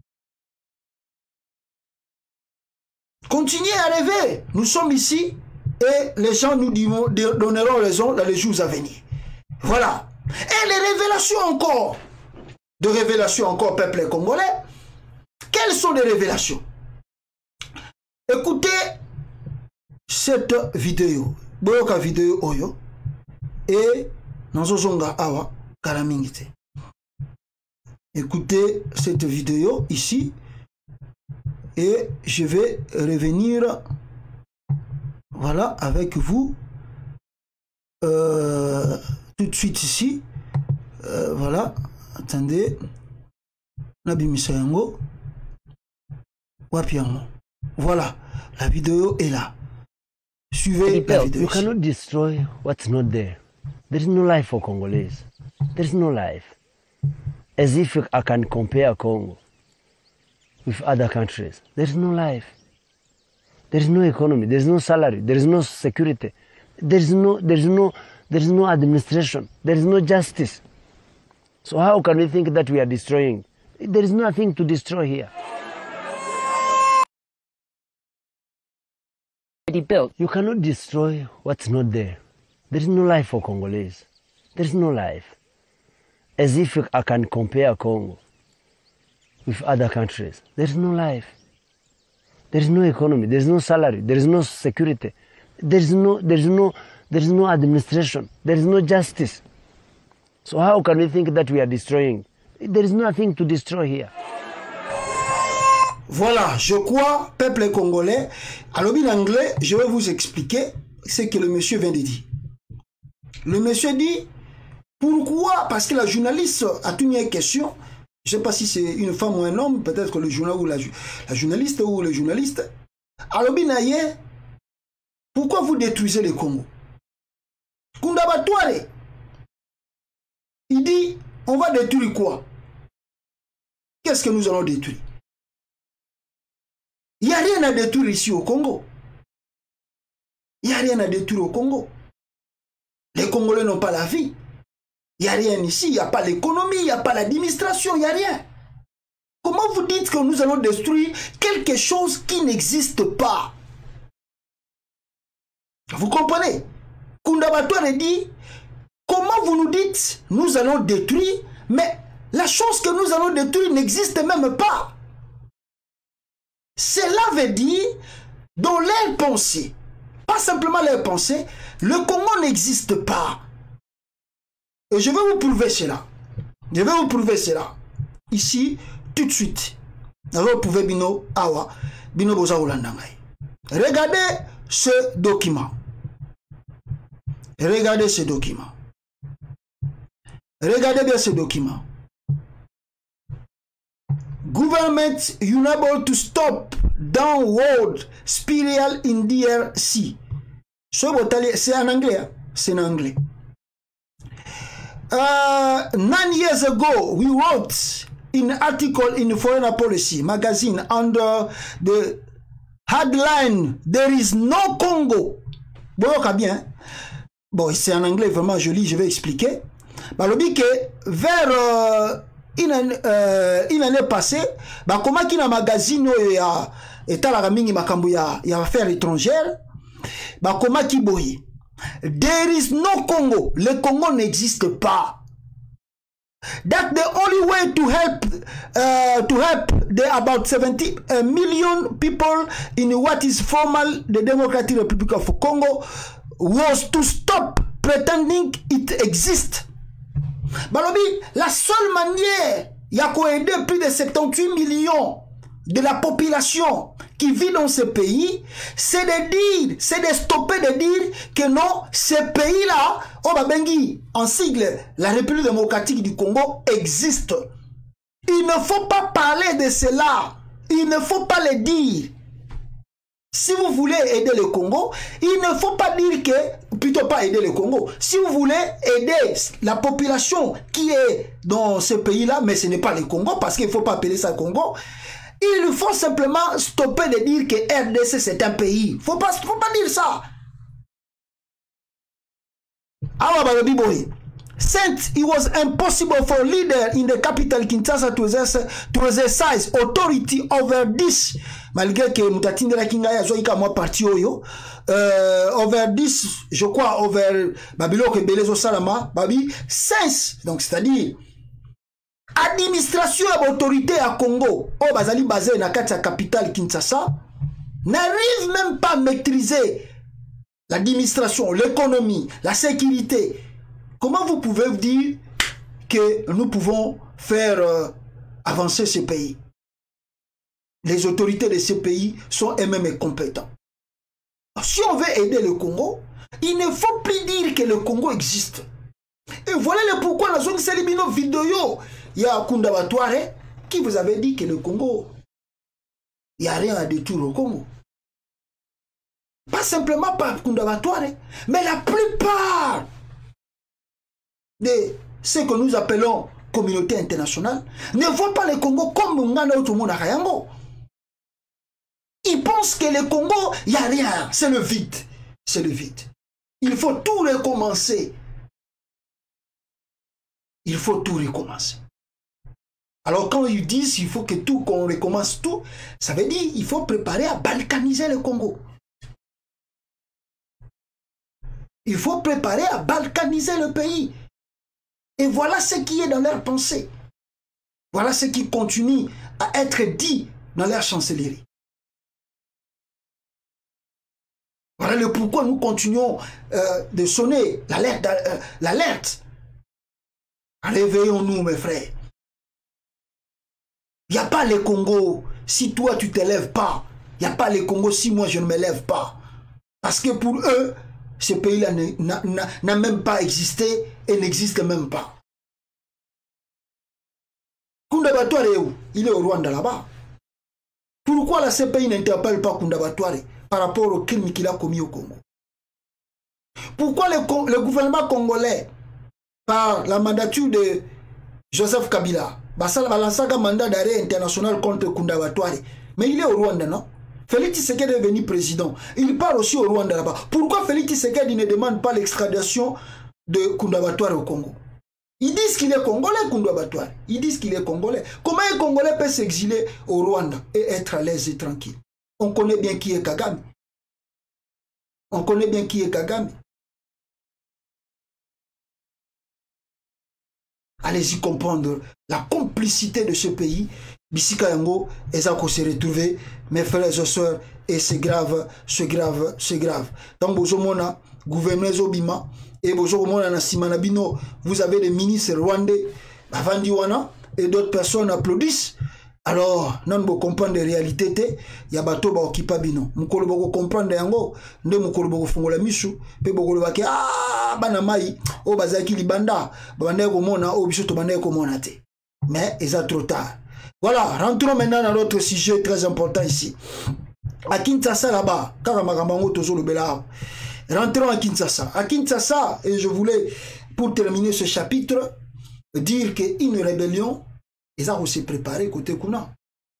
Continuez à rêver, nous sommes ici. Et les gens nous diront, donneront raison dans les jours à venir. Voilà. Et les révélations encore. De révélations encore, peuple congolais. Quelles sont les révélations? Écoutez cette vidéo. Boyoka vidéo oyo. Et Nanzozonga awa karamingite. Écoutez cette vidéo ici. Et je vais revenir... Voilà, avec vous, euh, tout de suite ici, euh, voilà, attendez, Nabi Misayango, Wapiango, voilà, la vidéo est là. Suivez la vidéo. You cannot destroy what's not there. There is no life for Congolese. There is no life. As if I can compare Congo with other countries. There is no life. There is no economy, there is no salary, there is no security, there is no, there is no, there is no administration, there is no justice. So how can we think that we are destroying? There is nothing to destroy here. You cannot destroy what's not there. There is no life for Congolese. There is no life. As if I can compare Congo with other countries. There is no life. There is no economy, there is no salary, there is no security, there is no, there is no, there is no administration, there is no justice. So how can we think that we are destroying? There is nothing to destroy here. Voilà, je crois, peuple congolais, alors en anglais, je vais vous expliquer ce que le monsieur vient de dire. Le monsieur dit, pourquoi? Parce que la journaliste a tenu une question, je ne sais pas si c'est une femme ou un homme, peut-être que le journal ou la, la journaliste ou le journaliste. Alors en pourquoi vous détruisez le Congo? Kundabatware, il dit, on va détruire quoi? Qu'est-ce que nous allons détruire? Il n'y a rien à détruire ici au Congo. Il n'y a rien à détruire au Congo. Les Congolais n'ont pas la vie. Il n'y a rien ici. Il n'y a pas l'économie, il n'y a pas l'administration, il n'y a rien. Comment vous dites que nous allons détruire quelque chose qui n'existe pas? Vous comprenez? Kundabatware dit, comment vous nous dites nous allons détruire, mais la chose que nous allons détruire n'existe même pas. Cela veut dire, dans leur pensée, pas simplement leur pensée, le Congo n'existe pas. Et je vais vous prouver cela. Je vais vous prouver cela. Ici, tout de suite. Vous pouvez bino awa, bino boza ulandangai. Regardez ce document. Regardez ce document. Regardez bien ce document. Government unable to stop downward spiral in D R C. C'est en anglais. C'est en anglais. Uh, nine years ago, we wrote an article in Foreign Policy magazine under the headline "There is no Congo." Bon, bien. Bon, c'est en anglais vraiment joli. Je vais expliquer. Bah, le but que vers euh, une, euh, une année passée, bah, comment qu'il y a un magazine il y a état la mingi makambu ya ya affaires étrangères, bah, comment qu'il boye. There is no Congo. Le Congo n'existe pas. That the only way to help uh, to help the about seventy uh, million people in what is formal the Democratic Republic of Congo was to stop pretending it exists. Balobi, la seule manière il y a quoi aider plus de soixante-dix-huit millions de la population qui vit dans ce pays, c'est de dire, c'est de stopper de dire que non, ce pays-là, oh babengi, en sigle, la République démocratique du Congo existe. Il ne faut pas parler de cela. Il ne faut pas le dire. Si vous voulez aider le Congo, il ne faut pas dire que, plutôt pas aider le Congo, si vous voulez aider la population qui est dans ce pays-là, mais ce n'est pas le Congo, parce qu'il ne faut pas appeler ça Congo, il faut simplement stopper de dire que R D C c'est un pays. Il ne faut pas, faut pas dire ça. Since it was impossible for leader in the capital Kinshasa to exercise, to exercise authority over this, malgré que Moutatinde la Kingaya Zoïka moi parti oyo, euh, over this, je crois, over Babilo que Belezo Salama, Babi, since, donc c'est-à-dire, administration et autorité à Congo, oh bazali basé dans la capitale Kinshasa, n'arrive même pas à maîtriser l'administration, l'économie, la sécurité. Comment vous pouvez dire que nous pouvons faire euh, avancer ce pays? Les autorités de ce pays sont elles-mêmes compétentes. Si on veut aider le Congo, il ne faut plus dire que le Congo existe. Et voilà le pourquoi dans une série de vidéos, il y a Kundabatware qui vous avait dit que le Congo, il n'y a rien à détruire au Congo. Pas simplement par Kundabatware, mais la plupart de ce que nous appelons communauté internationale ne voient pas le Congo comme un autre monde à Kayango. Ils pensent que le Congo, il n'y a rien, c'est le vide. C'est le vide. Il faut tout recommencer. Il faut tout recommencer. Alors quand ils disent qu'il faut que tout, qu'on recommence tout, ça veut dire qu'il faut préparer à balkaniser le Congo. Il faut préparer à balkaniser le pays. Et voilà ce qui est dans leur pensée. Voilà ce qui continue à être dit dans leur chancellerie. Voilà le pourquoi nous continuons euh, de sonner l'alerte. Euh, l'alerte. Réveillons-nous, mes frères. Il n'y a pas le Congo si toi tu ne te lèves pas, il n'y a pas les Congo si moi je ne me lève pas. Parce que pour eux, ce pays-là n'a même pas existé et n'existe même pas. Koundabatouare, il est au Rwanda là-bas. Pourquoi la C P I n'interpelle pas Koundabatouare par rapport au crime qu'il a commis au Congo? Pourquoi le, le gouvernement congolais, par la mandature de Joseph Kabila, a lancé un mandat d'arrêt international contre Koundabatouare? Mais il est au Rwanda, non? Félix Tshisekedi est devenu président. Il part aussi au Rwanda là-bas. Pourquoi Félix Tshisekedi ne demande pas l'extradition de Koundabatouare au Congo? Ils disent qu'il est congolais, Koundabatouare. Ils disent qu'il est congolais. Comment un Congolais peut s'exiler au Rwanda et être à l'aise et tranquille? On connaît bien qui est Kagame. On connaît bien qui est Kagame. Allez-y comprendre la complicité de ce pays. Bisika Yango, Ezako se retrouver, mes frères et sœurs, et c'est grave, c'est grave, c'est grave. Donc, Bozomona, gouverneur Zobima, et Bozomona Nasimanabino, vous avez des ministres rwandais, Avandiwana, et d'autres personnes applaudissent. Alors, non, vous comprenez les réalités, il y a bateau ba okipa bino. Mukolo boko comprendre yango, nde mukolo boko fongola misu, pe boko baki ah bana mai, o bazaki libanda, banda ko mona, o biso to banda ko mona te. Mais ils sont trop tard. Voilà, rentrons maintenant dans notre sujet très important ici. À Kinshasa là-bas, Karamagambango Tozo le Bela. Rentrons à Kinshasa. À Kinshasa, et je voulais, pour terminer ce chapitre, dire qu'une rébellion, ils ont aussi préparé côté Kuna.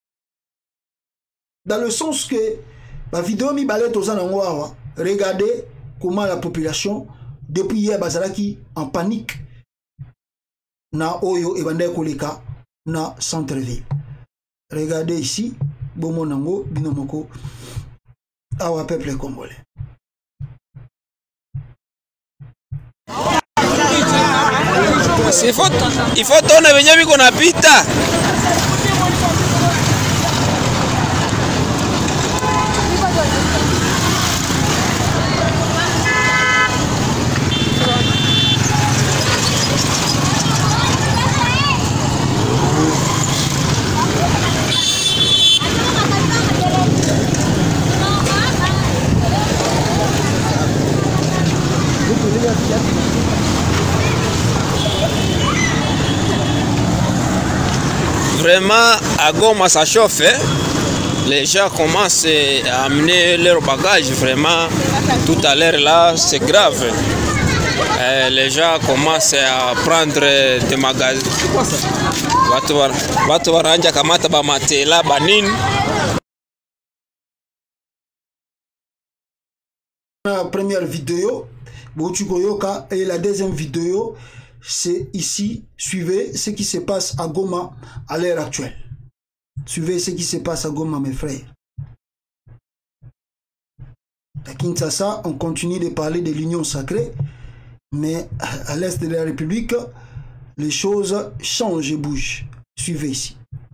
Dans le sens que, la vidéo mi balait aux anangwa, regardez comment la population, depuis hier, Bazalaki, en panique, na Oyo et Bandai Koleka, na centre-ville. Regardez ici, Bomonango, Binomoko, awa peuple congolais. Il faut, il faut tourner venir avec qu'on habite. Vraiment, à Goma, ça chauffe. Hein? Les gens commencent à amener leurs bagages. Vraiment, tout à l'heure là, c'est grave. Et les gens commencent à prendre des magasins. La première vidéo, et la deuxième vidéo, c'est ici. Suivez ce qui se passe à Goma à l'heure actuelle. Suivez ce qui se passe à Goma, mes frères. À Kinshasa, on continue de parler de l'union sacrée, mais à l'est de la République, les choses changent et bougent. Suivez ici.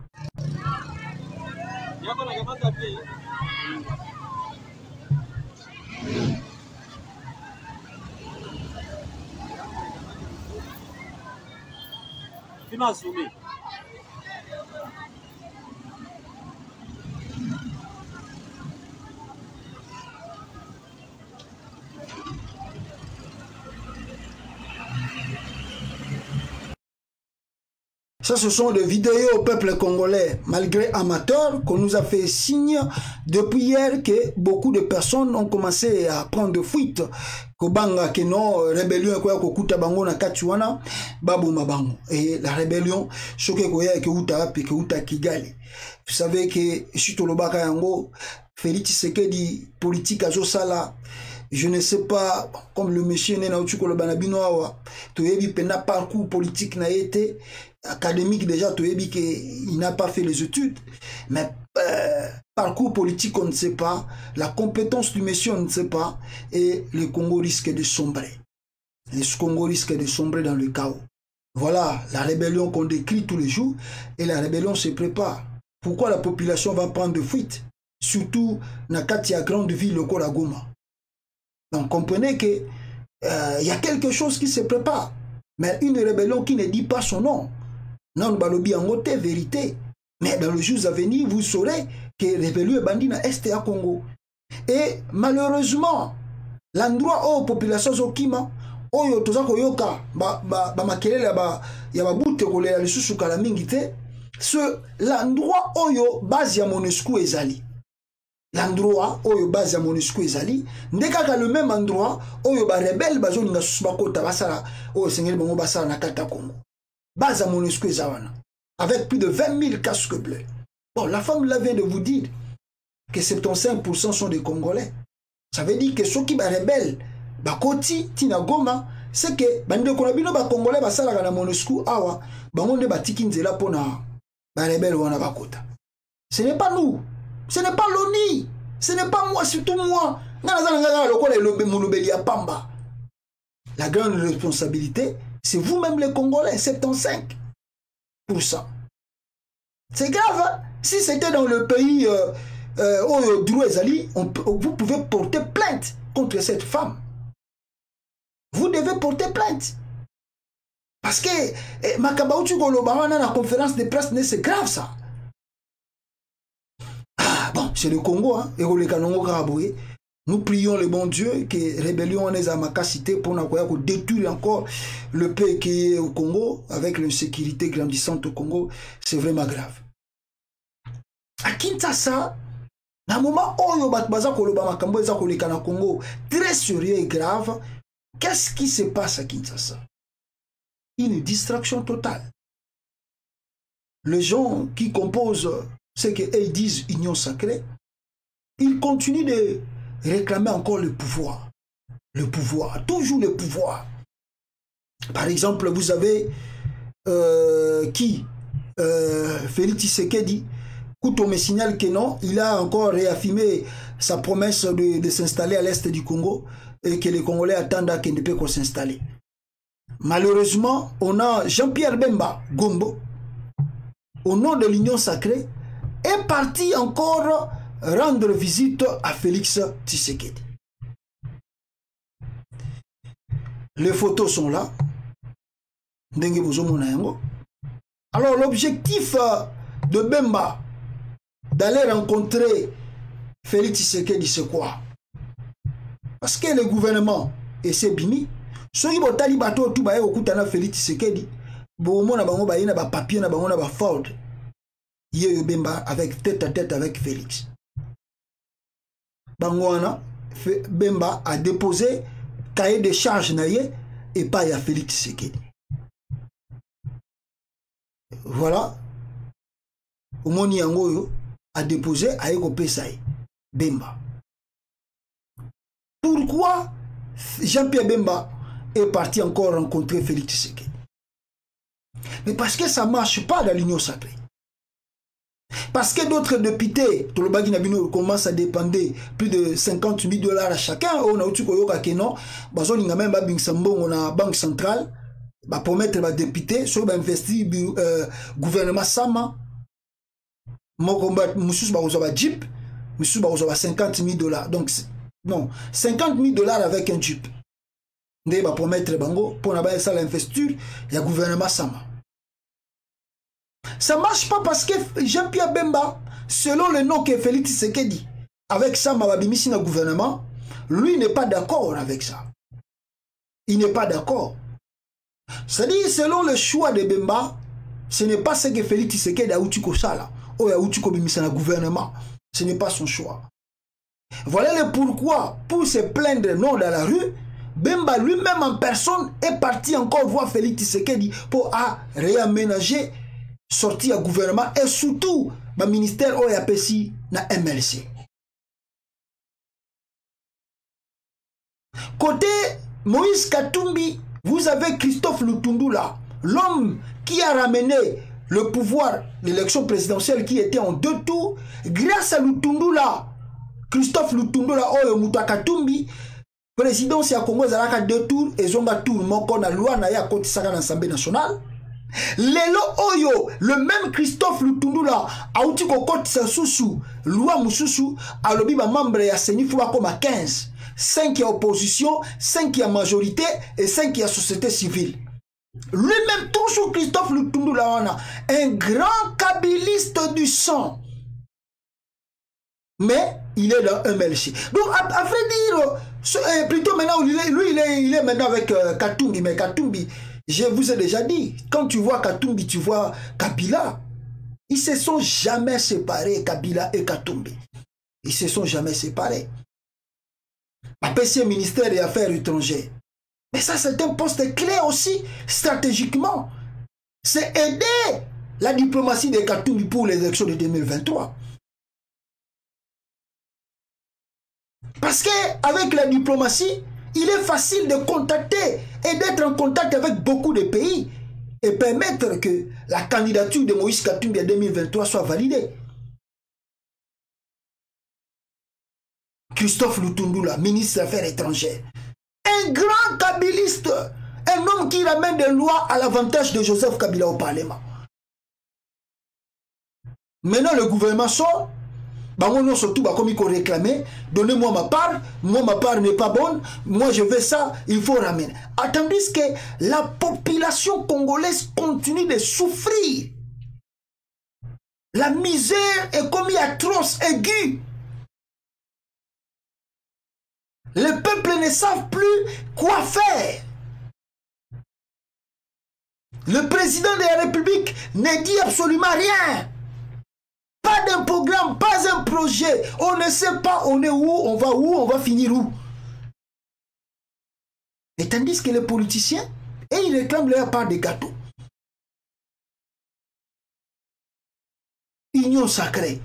Ça, ce sont des vidéos au peuple congolais, malgré amateurs, qu'on nous a fait signe depuis hier que beaucoup de personnes ont commencé à prendre fuite. Kobanga que non, rébellion quoi kokuta bango na katuana, babu mabango. Et la rébellion, choqué koya que uta pe que uta Kigali. Vous savez que chito lobaka yango, Félix Tshisekedi politique azo sala. Je ne sais pas, comme le monsieur n'est pas au Banabino, tu as vu pena parcours politique n'a été académique déjà, tu as vu qu'il n'a pas fait les études, mais euh, parcours politique on ne sait pas, la compétence du monsieur on ne sait pas, et le Congo risque de sombrer. Le Congo risque de sombrer dans le chaos. Voilà la rébellion qu'on décrit tous les jours, et la rébellion se prépare. Pourquoi la population va prendre de fuite, surtout dans la grande ville, le Goma. Donc comprenez qu'il euh, y a quelque chose qui se prépare. Mais une rébellion qui ne dit pas son nom. Non, balobi en côté vérité. Mais dans les jours à venir, vous saurez que rébellion est bandit dans l'Est à Congo. Et malheureusement, l'endroit où la population Zokima, où yo toza koyoka ba ba ba makelele ba ya babute kolela lisusu kala mingi te, ce l'endroit où yo base ya MONUSCO ezali. L'endroit où yo base ya MONUSCO ezali, ndeka le même endroit où yo ba rebelle bazo ninga susu bakota basala o sengeli bango basala na kata Congo. Base ya MONUSCO ezawana avec plus de vingt mille casques bleus. Bon, la femme là vient de vous dire que soixante-quinze pour cent sont des Congolais. Ça veut dire que ceux qui sont rebelles, Bakoti, Tina Goma, c'est que bande konabino ba Congolais basala na MONUSCO awa, bangonde batiki nzela pona ba rebelle wana bakota. Ce n'est pas nous, ce n'est pas l'ONU, ce n'est pas moi, surtout moi. La grande responsabilité, c'est vous-même les Congolais, soixante-quinze pour cent. C'est grave, hein? Si c'était dans le pays euh, euh, où Drouezali, vous pouvez porter plainte contre cette femme. Vous devez porter plainte. Parce que eh, Makabaoutu Golobara dans la conférence de presse, c'est grave ça. Ah bon, c'est le Congo, hein? Nous prions le bon Dieu que rébellion en Ezamakacité pour nous détruire encore le pays qui est au Congo avec l'insécurité grandissante au Congo. C'est vraiment grave. À Kinshasa, dans le moment où on a Congo très sérieux et grave, qu'est-ce qui se passe à Kinshasa? Une distraction totale. Les gens qui composent ce qu'ils disent union sacrée, ils continuent de réclamer encore le pouvoir. Le pouvoir, toujours le pouvoir. Par exemple, vous avez euh, qui euh, Félix Tshisekedi. Kouto me signale que non, il a encore réaffirmé sa promesse de, de s'installer à l'est du Congo et que les Congolais attendent à qu'il ne peut qu'on s'installer. Malheureusement, on a Jean-Pierre Bemba Gombo, au nom de l'Union sacrée, est parti encore rendre visite à Félix Tshisekedi. Les photos sont là. Alors l'objectif de Bemba d'aller rencontrer Félix Tshisekedi, c'est quoi? Parce que le gouvernement et ses bimi, ceux qui ont tali bateau tout baé au koutana Félix Tshisekedi, bon na bango baye na ba papier na bango na ba Ford. Yé Bemba avec tête à tête avec Félix. Bangwana Bemba a déposé cahier de charge naye et pas à Félix Tshisekedi. Voilà. Omoni yango a déposé à Eko Pesaï, Bemba. Pourquoi Jean-Pierre Bemba est parti encore rencontrer Félix Tshisekedi? Mais parce que ça ne marche pas dans l'Union sacrée. Parce que d'autres députés, tout le Bagui commence à dépendre plus de cinquante mille dollars à chacun. On a eu Koyoka Kenon, on a même on a Banque centrale, va promettre les députés, sur investir le gouvernement Sama. Mon combat, Moussous Barouzaba Jeep, Moussous Barouzaba cinquante mille dollars. Donc, non, cinquante mille dollars avec un Jeep. On va promettre Bango pour l'investir l'investiture, il y a le gouvernement Sama. Ça ne marche pas parce que Jean-Pierre Bemba, selon le nom que Félix Tshisekedi, avec Sama Babimisi dans le gouvernement, lui n'est pas d'accord avec ça. Il n'est pas d'accord. C'est-à-dire, selon le choix de Bemba, ce n'est pas ce que Félix Tshisekedi a outuko sala. Ou a outuko bimisa dans le gouvernement. Ce n'est pas son choix. Voilà le pourquoi, pour se plaindre non dans la rue, Bemba lui-même en personne est parti encore voir Félix Tshisekedi pour à réaménager, sortir au gouvernement et surtout le ministère O A P C I na M L C. Côté Moïse Katumbi, vous avez Christophe Lutundula, l'homme qui a ramené le pouvoir, l'élection présidentielle qui était en deux tours, grâce à Lutundula, Christophe Lutundula, Oyo Mutakatumbi, président si a Congo Zalaka deux tours, et zonga tour, moko na loi na ya koti saka na l'Assemblée nationale. Lelo Oyo, le même Christophe Lutundula, a outi ko koti sa susu, loi mususu, a lobi ba membre ya Seni Fouba comme à quinze. cinq qui est opposition, cinq qui est majorité et cinq qui est société civile. Lui-même, toujours Christophe Lutundu Lawana, un grand kabiliste du sang. Mais il est dans M L C. Donc, à, à vrai dire, ce, euh, plutôt maintenant, lui, lui il, est, il est maintenant avec euh, Katumbi. Mais Katumbi, je vous ai déjà dit, quand tu vois Katumbi, tu vois Kabila. Ils se sont jamais séparés, Kabila et Katumbi. Ils se sont jamais séparés. A P C, ministère des Affaires étrangères. Mais ça, c'est un poste clé aussi, stratégiquement. C'est aider la diplomatie de Katumbi pour les élections de deux mille vingt-trois. Parce qu'avec la diplomatie, il est facile de contacter et d'être en contact avec beaucoup de pays et permettre que la candidature de Moïse Katumbi en deux mille vingt-trois soit validée. Christophe Lutundu, ministre des Affaires étrangères, un grand kabiliste, un homme qui ramène des lois à l'avantage de Joseph Kabila au Parlement. Maintenant, le gouvernement sort. Bah, moi, non, surtout, bah, comme il faut réclamer, donnez-moi ma part, moi, ma part n'est pas bonne, moi, je veux ça, il faut ramener. Tandis que la population congolaise continue de souffrir. La misère est comme atroce, aiguë. Le peuple ne savent plus quoi faire. Le président de la République ne dit absolument rien. Pas d'un programme, pas un projet. On ne sait pas on est où, on va où, on va finir où. Et tandis que les politiciens, et ils réclament leur part des gâteaux. Union sacrée.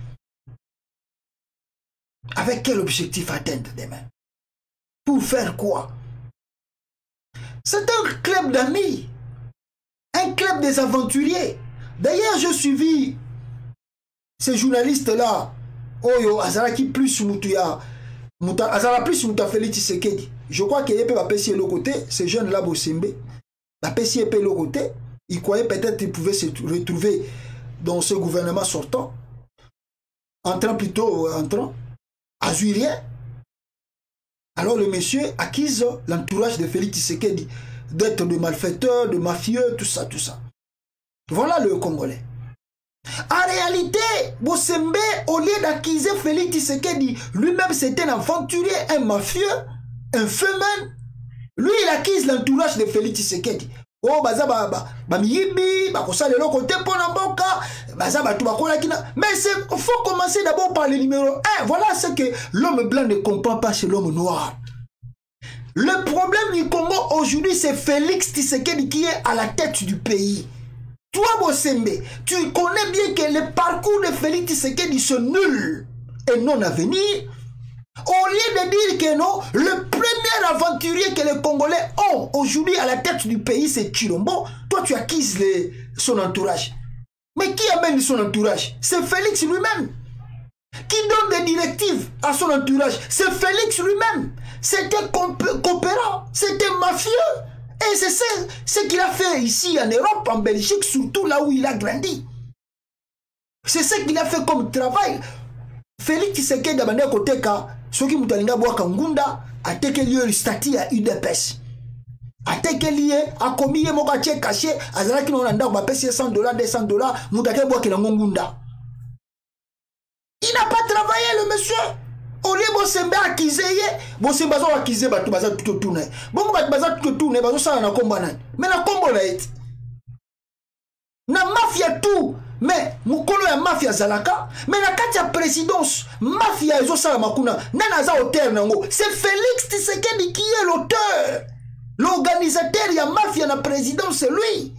Avec quel objectif atteindre demain? Pour faire quoi? C'est un club d'amis. Un club des aventuriers. D'ailleurs, je suivis ces journalistes-là, Oyo, Azaraki plus Moutuya, Azara plus Moutafeli Tshisekedi. Je crois qu'il y a pas Pessi l'autre côté, ces jeunes-là, Bosembe, la Pessi est l'autre côté. Ils croyaient peut-être qu'ils pouvaient se retrouver dans ce gouvernement sortant, entrant plutôt, entrant, azurien. Alors le monsieur accuse l'entourage de Félix Tshisekedi d'être de malfaiteurs, de mafieux, tout ça, tout ça. Voilà le Congolais. En réalité, Bosembe, au lieu d'accuser Félix Tshisekedi, lui-même c'était un aventurier, un mafieux, un feman. Lui, il accuse l'entourage de Félix Tshisekedi. Oh, baza ba ba ba miyibi, ba kosa lelo côté pour n'imboka, baza ba tuba kola kina. Mais c'est faut commencer d'abord par le numéro un. Voilà ce que l'homme blanc ne comprend pas chez l'homme noir. Le problème du Congo aujourd'hui, c'est Félix Tshisekedi qui est à la tête du pays. Toi, Bosembe, tu connais bien que le parcours de Félix Tshisekedi sont nuls et non à venir. Au lieu de dire que non, le premier aventurier que les Congolais ont aujourd'hui à la tête du pays, c'est Chilombo. Toi, tu acquises les, son entourage. Mais qui amène son entourage? C'est Félix lui-même. Qui donne des directives à son entourage? C'est Félix lui-même. C'était coopérant, c'était mafieux. Et c'est ce qu'il a fait ici en Europe, en Belgique, surtout là où il a grandi. C'est ce qu'il a fait comme travail. Félix Tshisekedi a bandé côté ka, ceux qui mutalinga boa kangunda, a teke lieu le statut à U D P S. A teke lieu, a commis yé moka tche caché, a zara ki n'onanda ou bapé cent dollars, deux cents dollars, mutake boa ki ngunda. Il n'a pas travaillé le monsieur. Au lieu Bosembe accusé, Bosembe a accusé, Batu Baza tout tourné. Bon, Batu Baza tout tourné, Bazo ça na combat. Mais na combat là est. Na mafia tout. Mais Mukolo ya mafia Zalaka. Mais na katia présidence, mafia ezo sala makuna. Nana za auteur nango. C'est Félix Tshisekedi qui est l'auteur. L'organisateur ya mafia na présidence, c'est lui.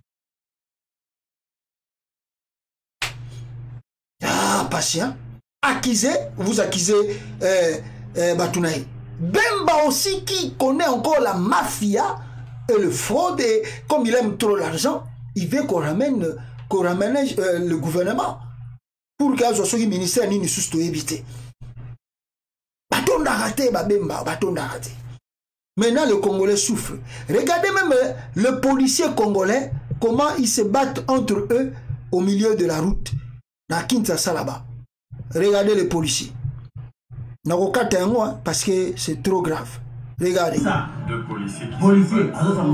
Ah, patient. Accusé, vous accusez euh, euh, Batounaï. Bemba aussi qui connaît encore la mafia et le fraude, et comme il aime trop l'argent, il veut qu'on ramène, qu'on ramène euh, le gouvernement pour qu'il y ait un ministère ni sous to éviter. Bâton d'arrêté, Bemba, bâton d'arrêté. Maintenant, le Congolais souffre. Regardez même euh, le policier congolais, comment ils se battent entre eux au milieu de la route, dans Kinshasa là-bas. Regardez les policiers. Parce que c'est trop grave. Regardez. Deux policiers qui policiers.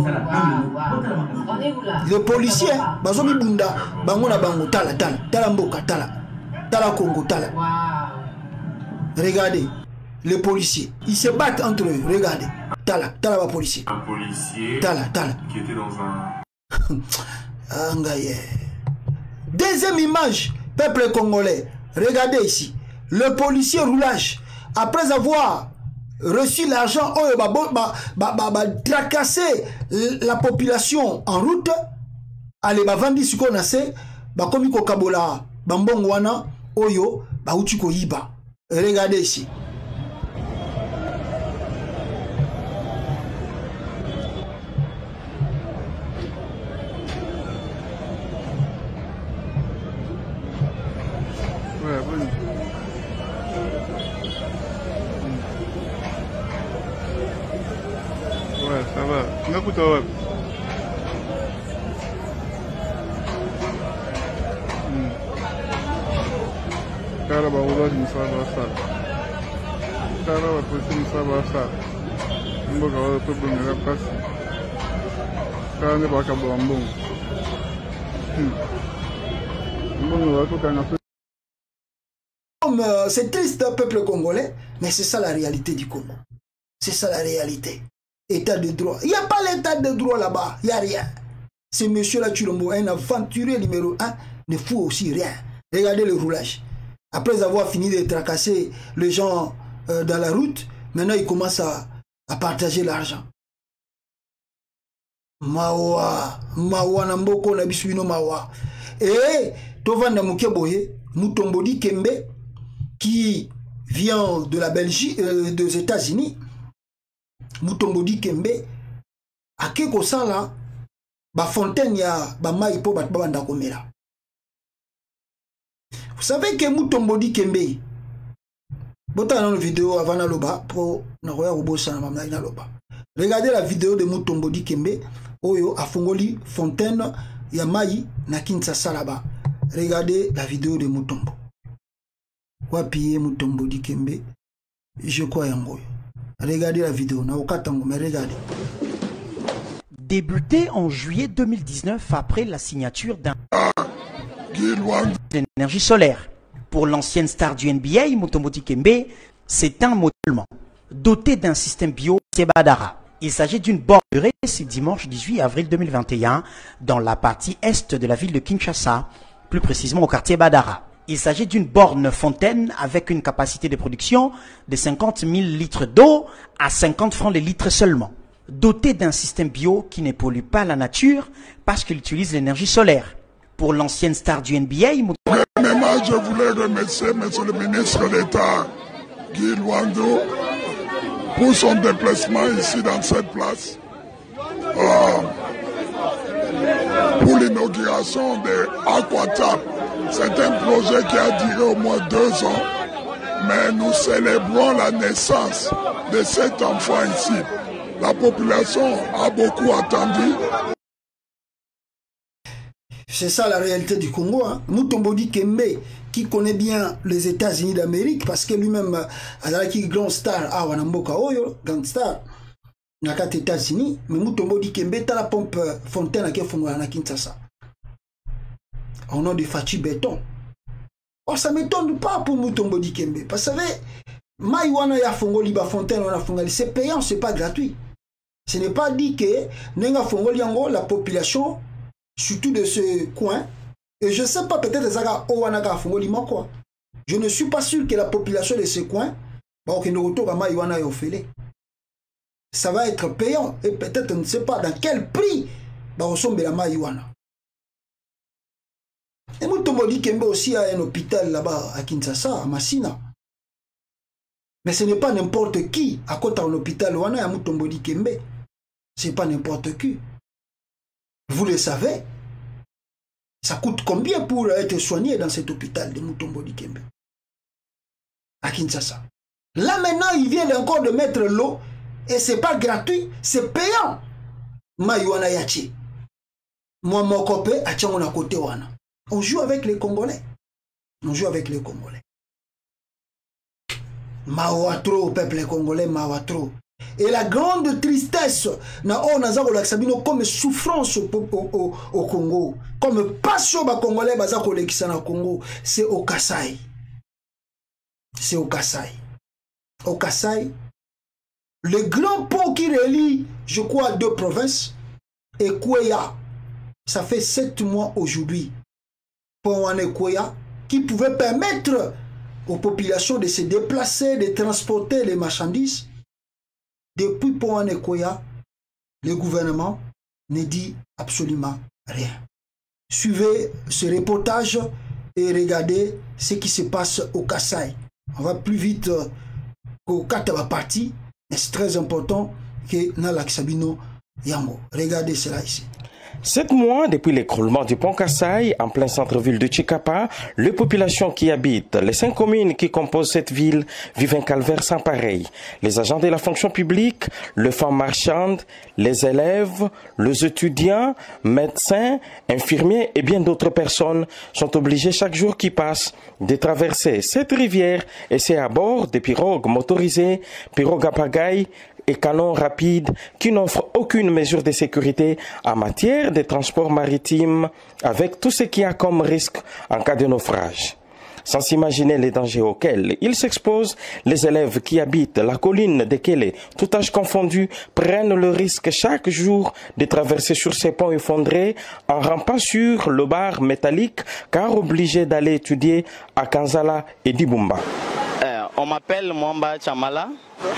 Les policiers, bazomi bunda, bango na bango, tala, tala, tala mboka, tala, tala Congo, tala. Regardez, les policiers, ils se battent entre eux, regardez, tala, tala va policier. Un policier Tala, tala. qui était dans un... Angaye. Deuxième image, peuple congolais, regardez ici, le policier roulage, après avoir reçu l'argent, oh, bah, bah, bah, bah, bah, tracasser la population en route, allez, bah, vandi ce qu'on a fait, bah, comme il y a kabola, bah, mbongwana, oyo, bah, uchi ko yiba. Regardez ici. Ouais, bon. Ouais, ça va. N'écoute pas. Cara ba wala ni sa ba sa. Cara ba ko ni sa ba sa. Mbo ka wa ko bu ni ra pas. Cara ne ba ka bo ambo. Mbo ni wa ko ka na. C'est triste, peuple congolais, mais c'est ça la réalité du Congo. C'est ça la réalité. État de droit. Il n'y a pas l'état de droit là-bas. Il n'y a rien. Ce monsieur-là, Chulombo, un aventurier numéro un, ne fout aussi rien. Regardez le roulage. Après avoir fini de tracasser les gens euh, dans la route, maintenant il commence à, à partager l'argent. Mawa, Mawa Namboko, Nabisuino Mawa. Et Tovanda Mukeboye, Mutombodi Kembe, qui vient de la Belgique, euh, des États-Unis, Mutombodi Kembe, à Keko Sala, ba fontaine ya ba maipo ba banda komela. Vous savez que Mutombodi Kembe, bota dans la vidéo avant la loba pour naroya robosa na mamna ina loba. Regardez la vidéo de Mutombodi Kembe, oyo a fongoli fontaine ya mai na Kinshasa là-bas. Regardez la vidéo de Mutombo. Wapiye Mutombodi Kembe, je crois yango. Regardez la vidéo, na okatango mais regardez. Débuté en juillet deux mille dix-neuf après la signature d'un d'énergie solaire. Pour l'ancienne star du N B A, Mutombodi Kembe, c'est un modèle doté d'un système bio Sebadara. Il s'agit d'une borne ce dimanche dix-huit avril deux mille vingt et un dans la partie est de la ville de Kinshasa, plus précisément au quartier Badara. Il s'agit d'une borne fontaine avec une capacité de production de cinquante mille litres d'eau à cinquante francs le litre seulement. Doté d'un système bio qui ne pollue pas la nature parce qu'il utilise l'énergie solaire. Pour l'ancienne star du N B A, Premièrement, je voulais remercier Monsieur le ministre d'État Guy Luando pour son déplacement ici dans cette place euh, pour l'inauguration de Aquatap. C'est un projet qui a duré au moins deux ans, mais nous célébrons la naissance de cet enfant ici. La population a beaucoup attendu. C'est ça la réalité du Congo. Hein? Mutombodi Kembe, qui connaît bien les États-Unis d'Amérique, parce que lui-même, il est grand star, ah, Wanamboka Oyo, grand star, dans les États-Unis, mais Mutombodi Kembe, t'as la pompe fontaine qui est fondée à Kinshasa. Au nom de Fachi Béton. Oh, ça ne m'étonne pas pour Mutombodi Kembe. Parce que vous savez, Maïwana ya Fongoli ba fontaine, c'est payant, c'est pas gratuit. Ce n'est pas dit que Nenga Fongoli Yango, la population, surtout de ce coin, et je ne sais pas, peut-être Zaga Owanaga Fongoli quoi. Je ne suis pas sûr que la population de ce coin, ça va être payant. Et peut-être, on ne sait pas dans quel prix va ressembler la Maïwana. Et Mutombodi Kembe aussi a un hôpital là-bas à Kinshasa, à Massina. Mais ce n'est pas n'importe qui à côté d'un hôpital où on a à Mutombodi Kembe. Ce n'est pas n'importe qui. Vous le savez. Ça coûte combien pour être soigné dans cet hôpital de Mutombodi Kembe? À Kinshasa. Là maintenant, il vient encore de mettre l'eau et ce n'est pas gratuit, c'est payant. Maïwana Yachi. Moi, mon copain, à Tchangona côté Wana. On joue avec les Congolais. On joue avec les Congolais. Mawatro, peuple congolais, Mawatro. Et la grande tristesse, comme souffrance au, au, au, au Congo, comme passion au Congolais, au Congo, c'est au Kasaï. C'est au Kasaï. Au Kasaï, le grand pont qui relie, je crois, deux provinces, et Kouya, ça fait sept mois aujourd'hui, pour un Kouya, qui pouvait permettre aux populations de se déplacer, de transporter les marchandises. Depuis Pont-Anekoya, le gouvernement ne dit absolument rien. Suivez ce reportage et regardez ce qui se passe au Kasaï. On va plus vite qu'au Kataba Parti, mais c'est très important que Nalak Sabino Yango. Regardez cela ici. Sept mois depuis l'écroulement du pont Kasaï, en plein centre-ville de Tshikapa, les populations qui habitent les cinq communes qui composent cette ville vivent un calvaire sans pareil. Les agents de la fonction publique, les femmes marchandes, les élèves, les étudiants, médecins, infirmiers et bien d'autres personnes sont obligés chaque jour qui passe de traverser cette rivière et c'est à bord des pirogues motorisées, pirogues à pagaille, et canons rapides qui n'offrent aucune mesure de sécurité en matière de transport maritime avec tout ce qu'il y a comme risque en cas de naufrage. Sans s'imaginer les dangers auxquels ils s'exposent, les élèves qui habitent la colline de Kélé, tout âge confondu, prennent le risque chaque jour de traverser sur ces ponts effondrés en rampant sur le bar métallique car obligés d'aller étudier à Kanzala et Dibumba. Euh, on m'appelle Mwamba Chamala,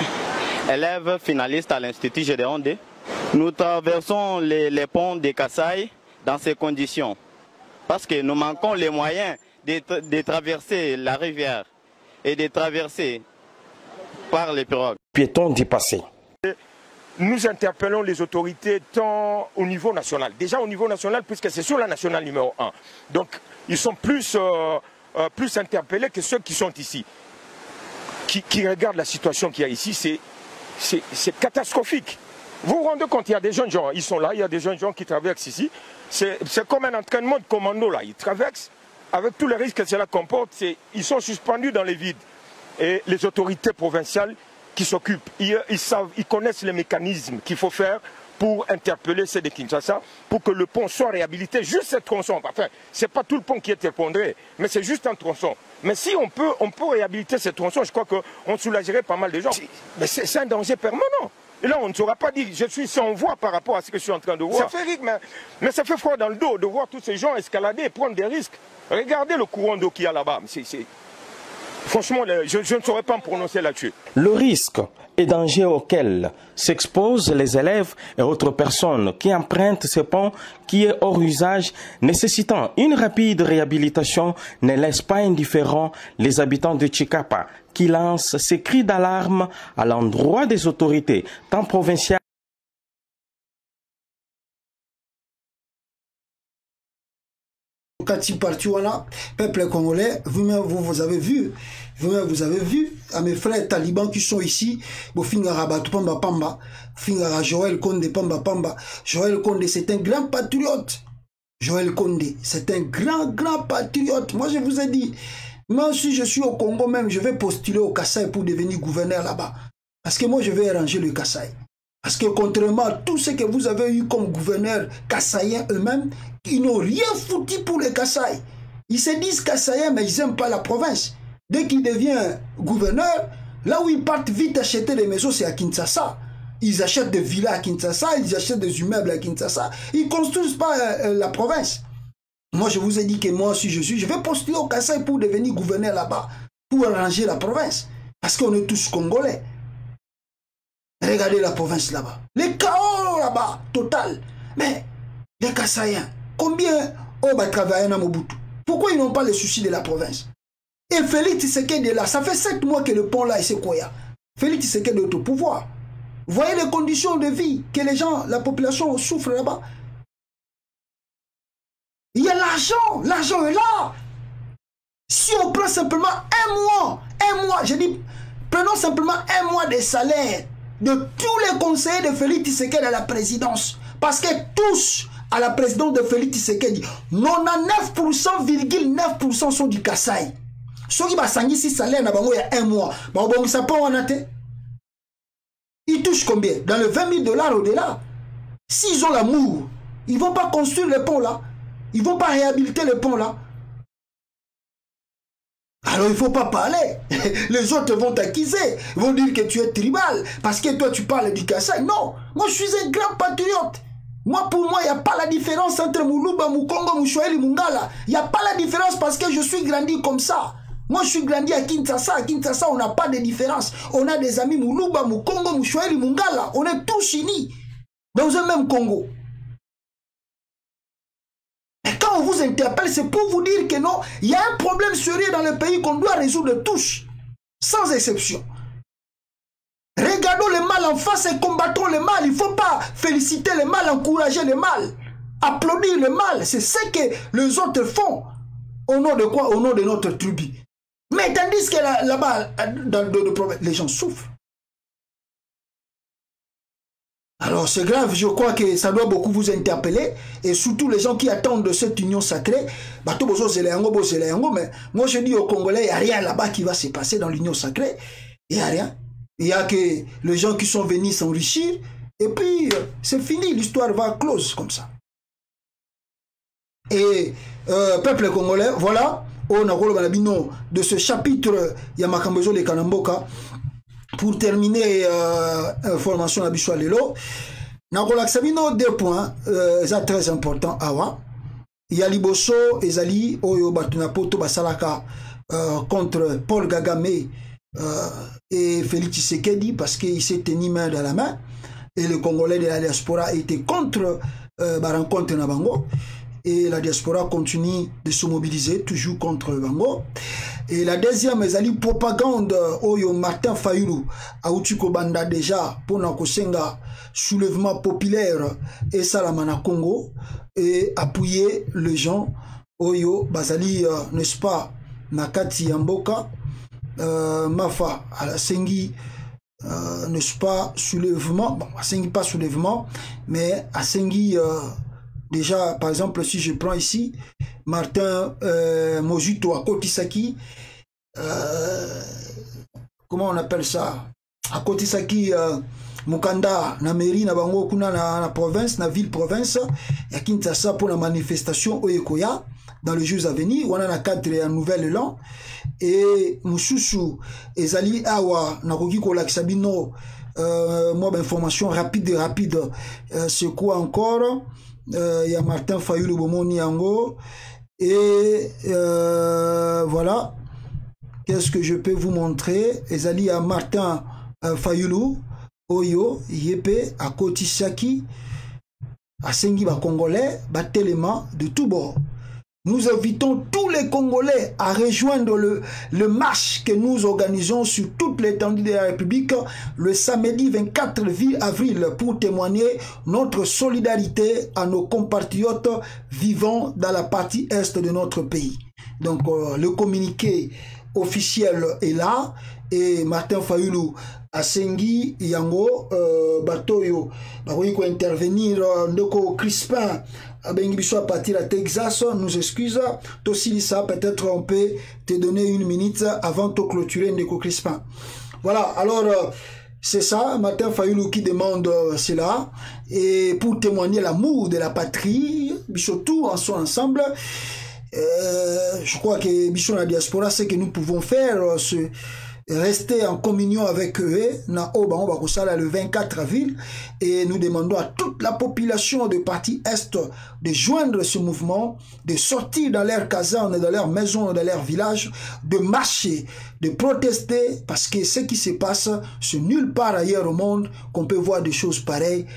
élève finaliste à l'Institut Gédéon deux. Nous traversons les, les ponts de Kasaï dans ces conditions parce que nous manquons les moyens de, de traverser la rivière et de traverser par les pirogues. Piétons d'y passer. Nous interpellons les autorités tant au niveau national, déjà au niveau national puisque c'est sur la nationale numéro un. Donc ils sont plus, euh, euh, plus interpellés que ceux qui sont ici. Qui, qui regardent la situation qu'il y a ici, c'est c'est catastrophique. Vous vous rendez compte, il y a des jeunes gens, ils sont là, il y a des jeunes gens qui traversent ici. C'est comme un entraînement de commando là. Ils traversent avec tous les risques que cela comporte. Ils sont suspendus dans les vides. Et les autorités provinciales qui s'occupent, ils, ils savent, ils connaissent les mécanismes qu'il faut faire pour interpeller ceux de Kinshasa, pour que le pont soit réhabilité, juste cette tronçon. Enfin, ce n'est pas tout le pont qui est effondré, mais c'est juste un tronçon. Mais si on peut, on peut réhabiliter cette tronçon, je crois qu'on soulagerait pas mal de gens. Mais c'est un danger permanent. Et là, on ne saura pas dire, je suis sans voix par rapport à ce que je suis en train de voir. Ça fait rire, mais, mais ça fait froid dans le dos de voir tous ces gens escalader et prendre des risques. Regardez le courant d'eau qu'il y a là-bas. Franchement, je, je ne saurais pas me prononcer là-dessus. Le risque et danger auquel s'exposent les élèves et autres personnes qui empruntent ce pont qui est hors usage, nécessitant une rapide réhabilitation, ne laisse pas indifférents les habitants de Tshikapa qui lancent ces cris d'alarme à l'endroit des autorités, tant provinciales. Kati parti voilà, peuple congolais, vous-même vous, vous avez vu, vous-même vous avez vu, à mes frères talibans qui sont ici, Bofingara Batu Pamba Pamba, Fingara Joël Kondé Pamba Pamba, Joël Kondé c'est un grand patriote, Joël Kondé c'est un grand grand patriote, moi je vous ai dit, moi si je suis au Congo même, je vais postuler au Kasaï pour devenir gouverneur là-bas, parce que moi je vais arranger le Kasaï. Parce que contrairement à tout ce que vous avez eu comme gouverneurs kassaïens eux-mêmes, ils n'ont rien foutu pour les Kasaï. Ils se disent kassaïens, mais ils n'aiment pas la province. Dès qu'ils deviennent gouverneurs, là où ils partent vite acheter des maisons, c'est à Kinshasa. Ils achètent des villas à Kinshasa, ils achètent des immeubles à Kinshasa. Ils ne construisent pas euh, la province. Moi, je vous ai dit que moi, si je suis, je vais postuler au Kasaï pour devenir gouverneur là-bas, pour arranger la province. Parce qu'on est tous Congolais. Regardez la province là-bas. Les chaos là-bas, total. Mais les Kassaïens, combien on va travailler dans Mobutu? Pourquoi ils n'ont pas le souci de la province? Et Félix Tshisekedi est là. Ça fait sept mois que le pont là, c'est quoi? Félix Tshisekedi est au pouvoir. Vous voyez les conditions de vie que les gens, la population souffre là-bas. Il y a l'argent. L'argent est là. Si on prend simplement un mois, un mois, je dis, prenons simplement un mois de salaire de tous les conseillers de Félix Tshisekedi à la présidence. Parce que tous à la présidence de Félix Tshisekedi, quatre-vingt-dix-neuf virgule neuf pour cent sont du Kasaï. Ceux qui va s'engager si salaire n'a pas un mois, bon bon ça pas en athée. Ils touchent touchent combien? Dans les vingt mille dollars au-delà. S'ils ont l'amour, ils ne vont pas construire le pont là. Ils ne vont pas réhabiliter le pont là. Alors il ne faut pas parler. Les autres vont t'accuser. Ils vont dire que tu es tribal. Parce que toi tu parles du Kassai. Non, moi je suis un grand patriote. Moi pour moi il n'y a pas la différence entre Muluba, Mukongo, Mouchoueli, Mungala. Il n'y a pas la différence parce que je suis grandi comme ça. Moi je suis grandi à Kinshasa. À Kinshasa on n'a pas de différence. On a des amis Muluba, Mukongo, Mouchoueli, Mungala. On est tous unis dans un même Congo. On vous interpelle, c'est pour vous dire que non, il y a un problème sérieux dans le pays qu'on doit résoudre tous, sans exception. Regardons le mal en face et combattons le mal. Il ne faut pas féliciter le mal, encourager le mal, applaudir le mal. C'est ce que les autres font. Au nom de quoi? Au nom de notre tribu. Mais tandis que là-bas, dans le problème, les gens souffrent. Alors c'est grave, je crois que ça doit beaucoup vous interpeller, et surtout les gens qui attendent de cette union sacrée. Mais moi je dis aux Congolais, il n'y a rien là-bas qui va se passer dans l'union sacrée. Il n'y a rien. Il n'y a que les gens qui sont venus s'enrichir, et puis c'est fini, l'histoire va close comme ça. Et euh, peuple congolais, voilà, on a de ce chapitre Yamakambezo le Kanamboka. Pour terminer euh, information à Bishwa Lelo, Nakolaksamino deux points, euh, ça très important. Awa, Yaliboso Ezali Oyo Batunapoto Basalaka euh, contre Paul Kagame euh, et Félix Tshisekedi parce qu'il s'est tenu main dans la main et le Congolais de la diaspora était contre euh, la rencontre Nabango et la diaspora continue de se mobiliser toujours contre le Bango. Et la deuxième, c'est la propagande Oyo Martin Fayulu a Outiko Banda déjà pour Nakosenga soulèvement populaire et Salamana Congo et appuyer les gens Oyo Bazali, euh, n'est-ce pas, Nakati Yamboka, euh, Mafa, à la Sengi, euh, n'est-ce pas, soulèvement, bon, à Sengi pas soulèvement, mais à Sengi, euh, déjà, par exemple, si je prends ici, Martin euh, Mojuto à Kotisaki, euh, comment on appelle ça? À Kotisaki, euh, Mukanda, na mairie, na bango, kuna na, na province, na ville province, ya Kinshasa pour la manifestation Oyekoya, dans les jours à venir, on a na cadre un nouvel élan, et Moussoussou, Ezali Awa, na Koki Kolakisabino, euh, moi, ben, information rapide, rapide, euh, c'est quoi encore? Il euh, y a Martin Fayulu Bomoni Ango. Et euh, voilà. Qu'est-ce que je peux vous montrer? Ezali à Martin euh, Fayulu, Oyo, Yepe, à Kotisaki, à Sengi, ba Congolais, ba Téléma, de tout bord. Nous invitons tous les Congolais à rejoindre le, le marche que nous organisons sur toute l'étendue de la République le samedi vingt-quatre avril pour témoigner notre solidarité à nos compatriotes vivant dans la partie est de notre pays. Donc euh, le communiqué officiel est là et Martin Fayulu à Sengi, Yango, euh, Batoyo, il faut intervenir, Ndoko Crispin, à partir à Texas, nous excuse, Tosilisa, peut-être on peut te donner une minute avant de clôturer Ndoko Crispin. Voilà, alors euh, c'est ça, Martin Fayulu qui demande euh, cela, et pour témoigner l'amour de la patrie, Bichotou en son ensemble, euh, je crois que Bichon la diaspora, c'est que nous pouvons faire euh, ce rester en communion avec eux na Oba le vingt-quatre avril et nous demandons à toute la population de partie Est de joindre ce mouvement, de sortir dans leurs casernes, dans leurs maisons, dans leurs villages, de marcher, de protester parce que ce qui se passe, c'est nulle part ailleurs au monde qu'on peut voir des choses pareilles.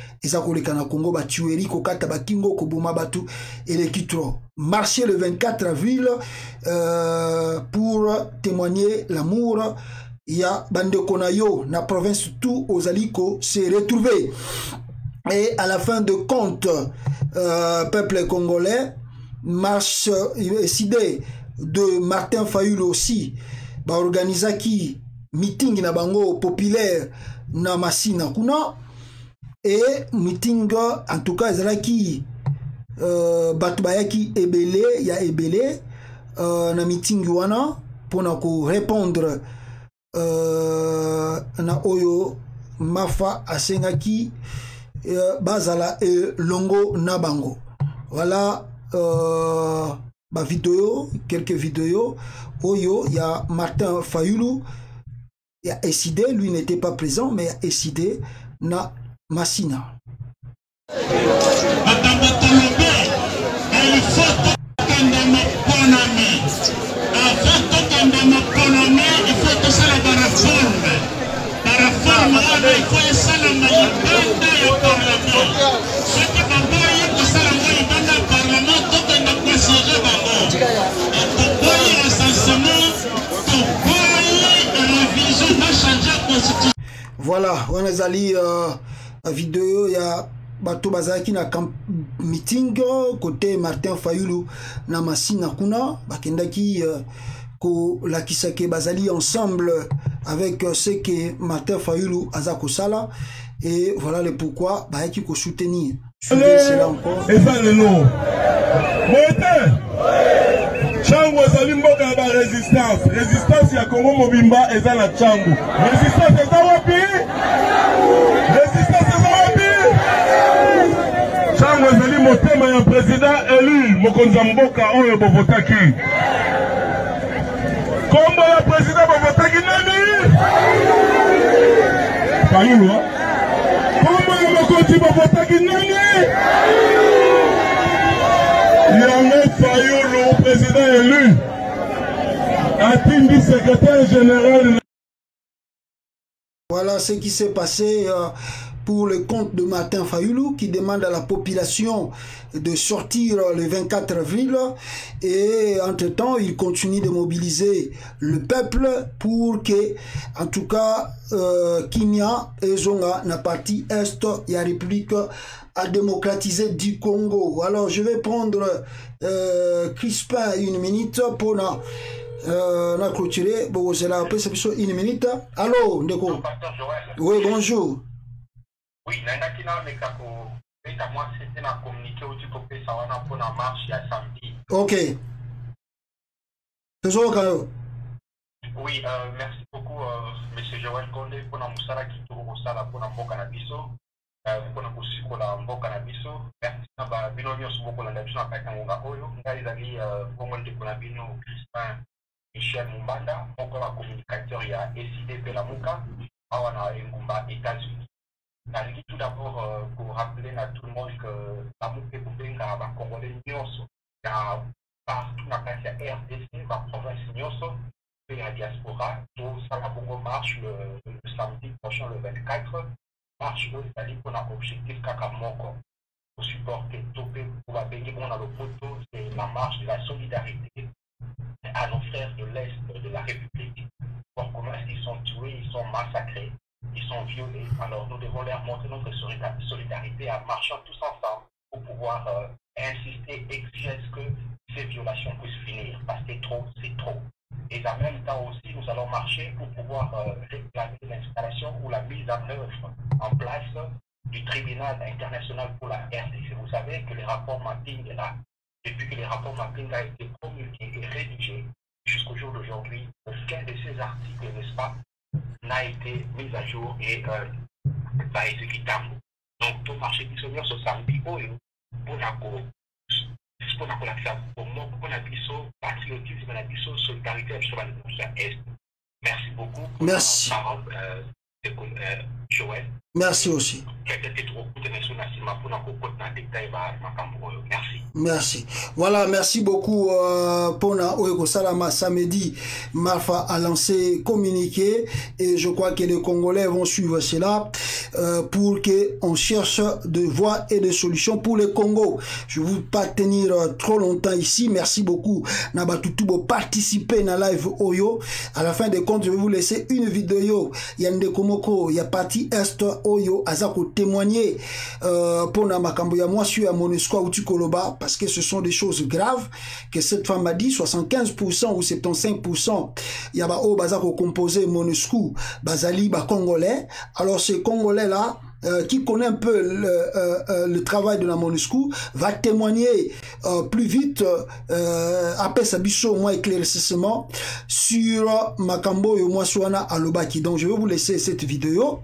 Et les Kitro. Marcher le vingt-quatre avril euh, pour témoigner l'amour. Il y a Bande Konayo, la province tout aux Aliko s'est retrouvé. Et à la fin de compte, euh, peuple congolais, marche décidé de Martin Fayulu aussi, bah organiser qui meeting na bango populaire na Masina kuna et meeting en tout cas ezalaki euh, batu bayaki ebele ya ebele euh, na meeting wana pour na ko répondre euh, na oyo Mafa Asengaki euh, Bazala et Longo Nabango. Voilà euh, ma vidéo, quelques vidéos. Oyo, il y a Martin Fayoulou, il y a Essidé, lui n'était pas présent, mais il y a Essidé na Massina. Voilà, on a allé euh, la vidéo, il y a Bato Bazaki na camp meeting côté Martin Fayoulou na Massina kuna bakendaki euh, ko la kisake bazali ensemble avec euh, ce que Martin Fayoulou azako sala et voilà le pourquoi bayaki ko soutenir. Suivez cela encore. Et ça le nom. Moïse. Chango ezali mboka ya ba résistance. Résistance ya Congo Mobimba eza na Chango. Résistance eza wapi? Résistance eza wapi? Chango ezali motema ya président élu mokonzi ya mboka oyo bovotaki. Kombo ya président bovotaki nani? Fayoulou. Kombo ya mokonzi bovotaki nani? Yango Fayoulou, président élu, atteint secrétaire général. Voilà ce qui s'est passé euh, pour le compte de Martin Fayoulou qui demande à la population de sortir le vingt-quatre avril et entre-temps il continue de mobiliser le peuple pour que en tout cas euh, Kimia et Zonga na partie est et la République à démocratiser du Congo. Alors je vais prendre euh, Crispin une minute pour na euh, na clôturer. Bon, c'est là après c'est une minute. Allô, Ndeko. Oui, bonjour. Oui, nandaki na mekako beta moi c'était na communiquer au type pe ça wana pour la marche ya samedi. OK. Toujours quand Oui, euh, merci beaucoup euh, monsieur Joël Condé pour la musala qui tourne au sala pour la mboka na biso. Euh pour na kusiko la mboka na biso. Merci na ba bino nyoso boko na biso na katangonga oyo. Ngali zali euh bongo ndeko na bino Crispin Michel Mumbanda, encore la communicateur ya S I D P la Muka, awana engumba États-Unis. Nalingi tout d'abord euh, pour rappeler à tout le monde que la Mouké Boubenga va Congolais Nyonso, partout dans la R D C, la province Nyonso, et la diaspora, tout ça la Bongo marche le, le samedi prochain, le vingt-quatre, marche où il pour un objectif Kakamoko, pour supporter Topé, pour la bénir, on a le poteau, c'est la marche de la solidarité à nos frères de l'Est de la République. Pour comment ils sont tués, ils sont massacrés. Ils sont violés, alors nous devons leur montrer notre solidarité en marchant tous ensemble pour pouvoir euh, insister, exiger que ces violations puissent finir, parce que trop, c'est trop. Et en même temps aussi, nous allons marcher pour pouvoir euh, réclamer l'installation ou la mise en œuvre en place du tribunal international pour la R D C. Vous savez que les rapports mapping est là. Depuis que les rapports mapping a été promulgués et rédigés jusqu'au jour d'aujourd'hui, aucun de ces articles, n'est-ce pas, n'a été mis à jour et euh, pas exécutable. Donc, tout marché qui se met sur samedi, pour la patriotisme, la solidarité sur la Est. Merci beaucoup. Merci. Parole, euh, euh, Joël. Merci aussi. Merci. Merci. Voilà, merci beaucoup euh, pour Oeko Salama samedi. Marfa a lancé communiqué et je crois que les Congolais vont suivre cela euh, pour que on cherche de voies et de solutions pour le Congo. Je ne veux pas tenir euh, trop longtemps ici. Merci beaucoup. Nabatutu pour participer dans live Oyo. À la fin des comptes, je vais vous laisser une vidéo. Il y a une Komoko, il y a partie Est Oyo Azako témoigner euh, pour na makambo ya moi sur Monusco ou Tukoloba parce que ce sont des choses graves que cette femme a dit. Soixante-quinze pour cent ou soixante-quinze pour cent il y a ba o bazako composé Monusco bazali ba congolais. Alors ces congolais là Euh, qui connaît un peu le, euh, euh, le travail de la MONUSCO va témoigner euh, plus vite euh, après sa bicho moins éclaircissement sur Makambo et Mwaswana Alobaki. Donc je vais vous laisser cette vidéo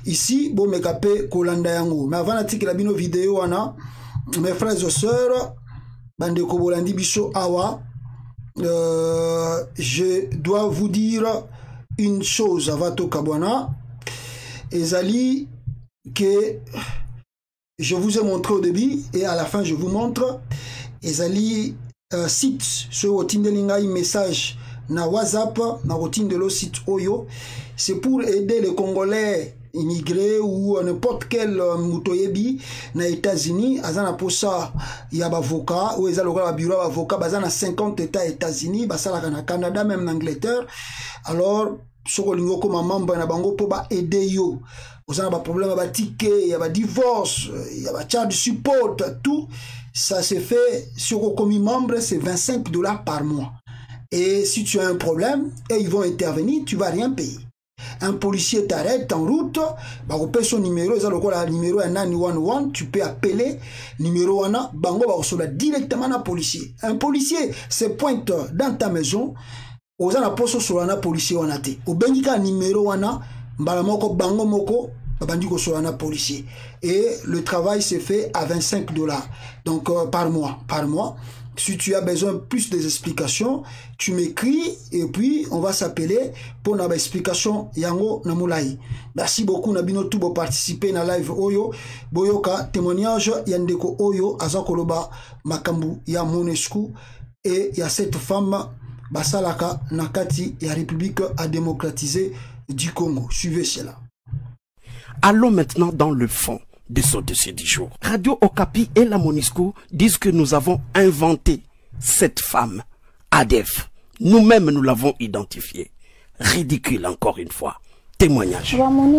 ici bon me capé kolanda yango mais avant d'article la bino vidéo wana mes frères et sœurs bande ko bolandi biso awa euh, je dois vous dire une chose avant to kabwana ezali que je vous ai montré au début et à la fin je vous montre ezali uh, site sur otindelinga message na WhatsApp na otindelo site oyo c'est pour aider les Congolais immigrés ou n'importe quel mutoyebi na États-Unis azana posa ya bavoka ou ezalo ka bureau avocat bazana cinquante états États-Unis basala na Canada même en Angleterre alors soko lingo comme membre na bango po ba aider yo ozana ba problème ba ticket ya ba divorce ya ba charge support tout ça se fait sur comme membre c'est vingt-cinq dollars par mois et si tu as un problème et ils vont intervenir tu vas rien payer. Un policier t'arrête en route, bah repère son numéro, ils ont le numéro neuf un un, tu peux appeler numéro un, bango va recevoir directement un policier. Un policier se pointe dans ta maison, aux ana poso sur un policier wanate. Au bengika numéro un, balamoko bango moko, babandiko sur un policier. Et le travail se fait à vingt-cinq dollars, donc euh, par mois, par mois. Si tu as besoin de plus d'explications, tu m'écris et puis on va s'appeler pour une explication yango namulai. Merci beaucoup Nabino tout pour participer na live oyo. Boyoka témoignage yandeko oyo azakoloba makambu ya Monesco et il y a cette femme basalaka nakati ya République à démocratiser du Congo. Suivez cela. Allons maintenant dans le fond de ce dossier du jour. Radio Okapi et la Monisco disent que nous avons inventé cette femme, Adef. Nous-mêmes, nous l'avons identifiée. Ridicule encore une fois. Témoignage.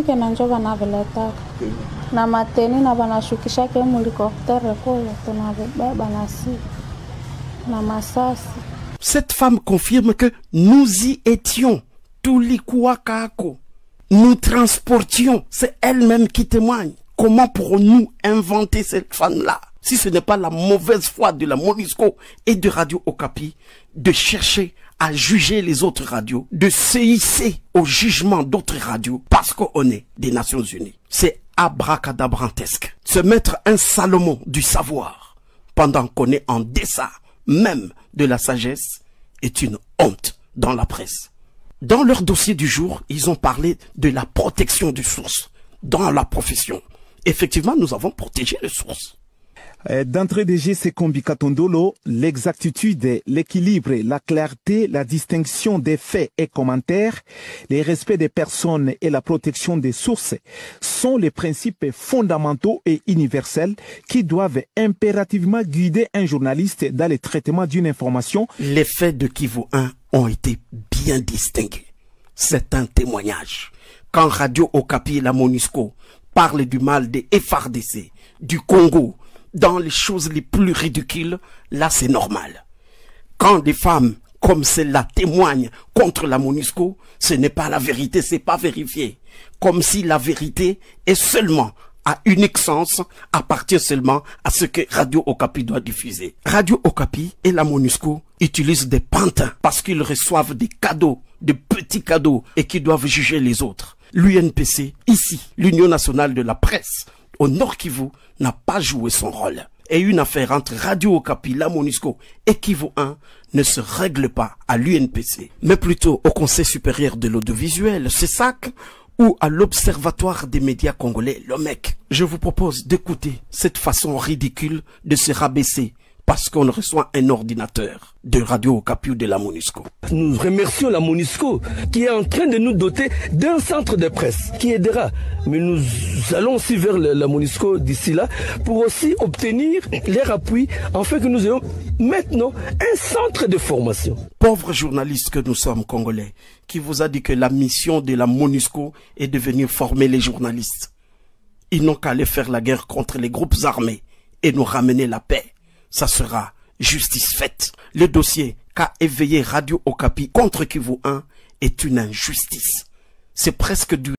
Cette femme confirme que nous y étions. Tulikuwakako. Nous transportions. C'est elle-même qui témoigne. Comment pourrons-nous inventer cette femme-là si ce n'est pas la mauvaise foi de la Monisco et de Radio Okapi de chercher à juger les autres radios, de se hisser au jugement d'autres radios parce qu'on est des Nations Unies. C'est abracadabrantesque. Se mettre un Salomon du savoir pendant qu'on est en deçà même de la sagesse est une honte dans la presse. Dans leur dossier du jour, ils ont parlé de la protection des sources dans la profession. Effectivement, nous avons protégé les sources. D'entrée de jeu, c'est Kombi Katondolo, l'exactitude, l'équilibre, la clarté, la distinction des faits et commentaires, le respect des personnes et la protection des sources sont les principes fondamentaux et universels qui doivent impérativement guider un journaliste dans le traitement d'une information. Les faits de Kivu un ont été bien distingués. C'est un témoignage. Quand Radio Okapi et la Monisco parle du mal des F R D C, du Congo, dans les choses les plus ridicules, là c'est normal. Quand des femmes comme celle-là témoignent contre la Monisco, ce n'est pas la vérité, c'est pas vérifié. Comme si la vérité est seulement à unique sens, appartient seulement à ce que Radio Okapi doit diffuser. Radio Okapi et la Monisco utilisent des pantins parce qu'ils reçoivent des cadeaux, de petits cadeaux et qui doivent juger les autres. L'U N P C, ici, l'Union nationale de la presse, au Nord Kivu, n'a pas joué son rôle. Et une affaire entre Radio Okapi, la Monisco et Kivu un ne se règle pas à l'U N P C, mais plutôt au Conseil supérieur de l'audiovisuel, C S A C, ou à l'Observatoire des médias congolais, l'O M E C. Je vous propose d'écouter cette façon ridicule de se rabaisser parce qu'on reçoit un ordinateur de Radio Okapi ou de la Monisco. Nous remercions la Monisco qui est en train de nous doter d'un centre de presse qui aidera. Mais nous allons aussi vers la Monisco d'ici là pour aussi obtenir leur appui afin que nous ayons maintenant un centre de formation. Pauvres journalistes que nous sommes congolais, qui vous a dit que la mission de la Monisco est de venir former les journalistes. Ils n'ont qu'à aller faire la guerre contre les groupes armés et nous ramener la paix. Ça sera justice faite. Le dossier qu'a éveillé Radio Okapi contre Kivu un est une injustice. C'est presque du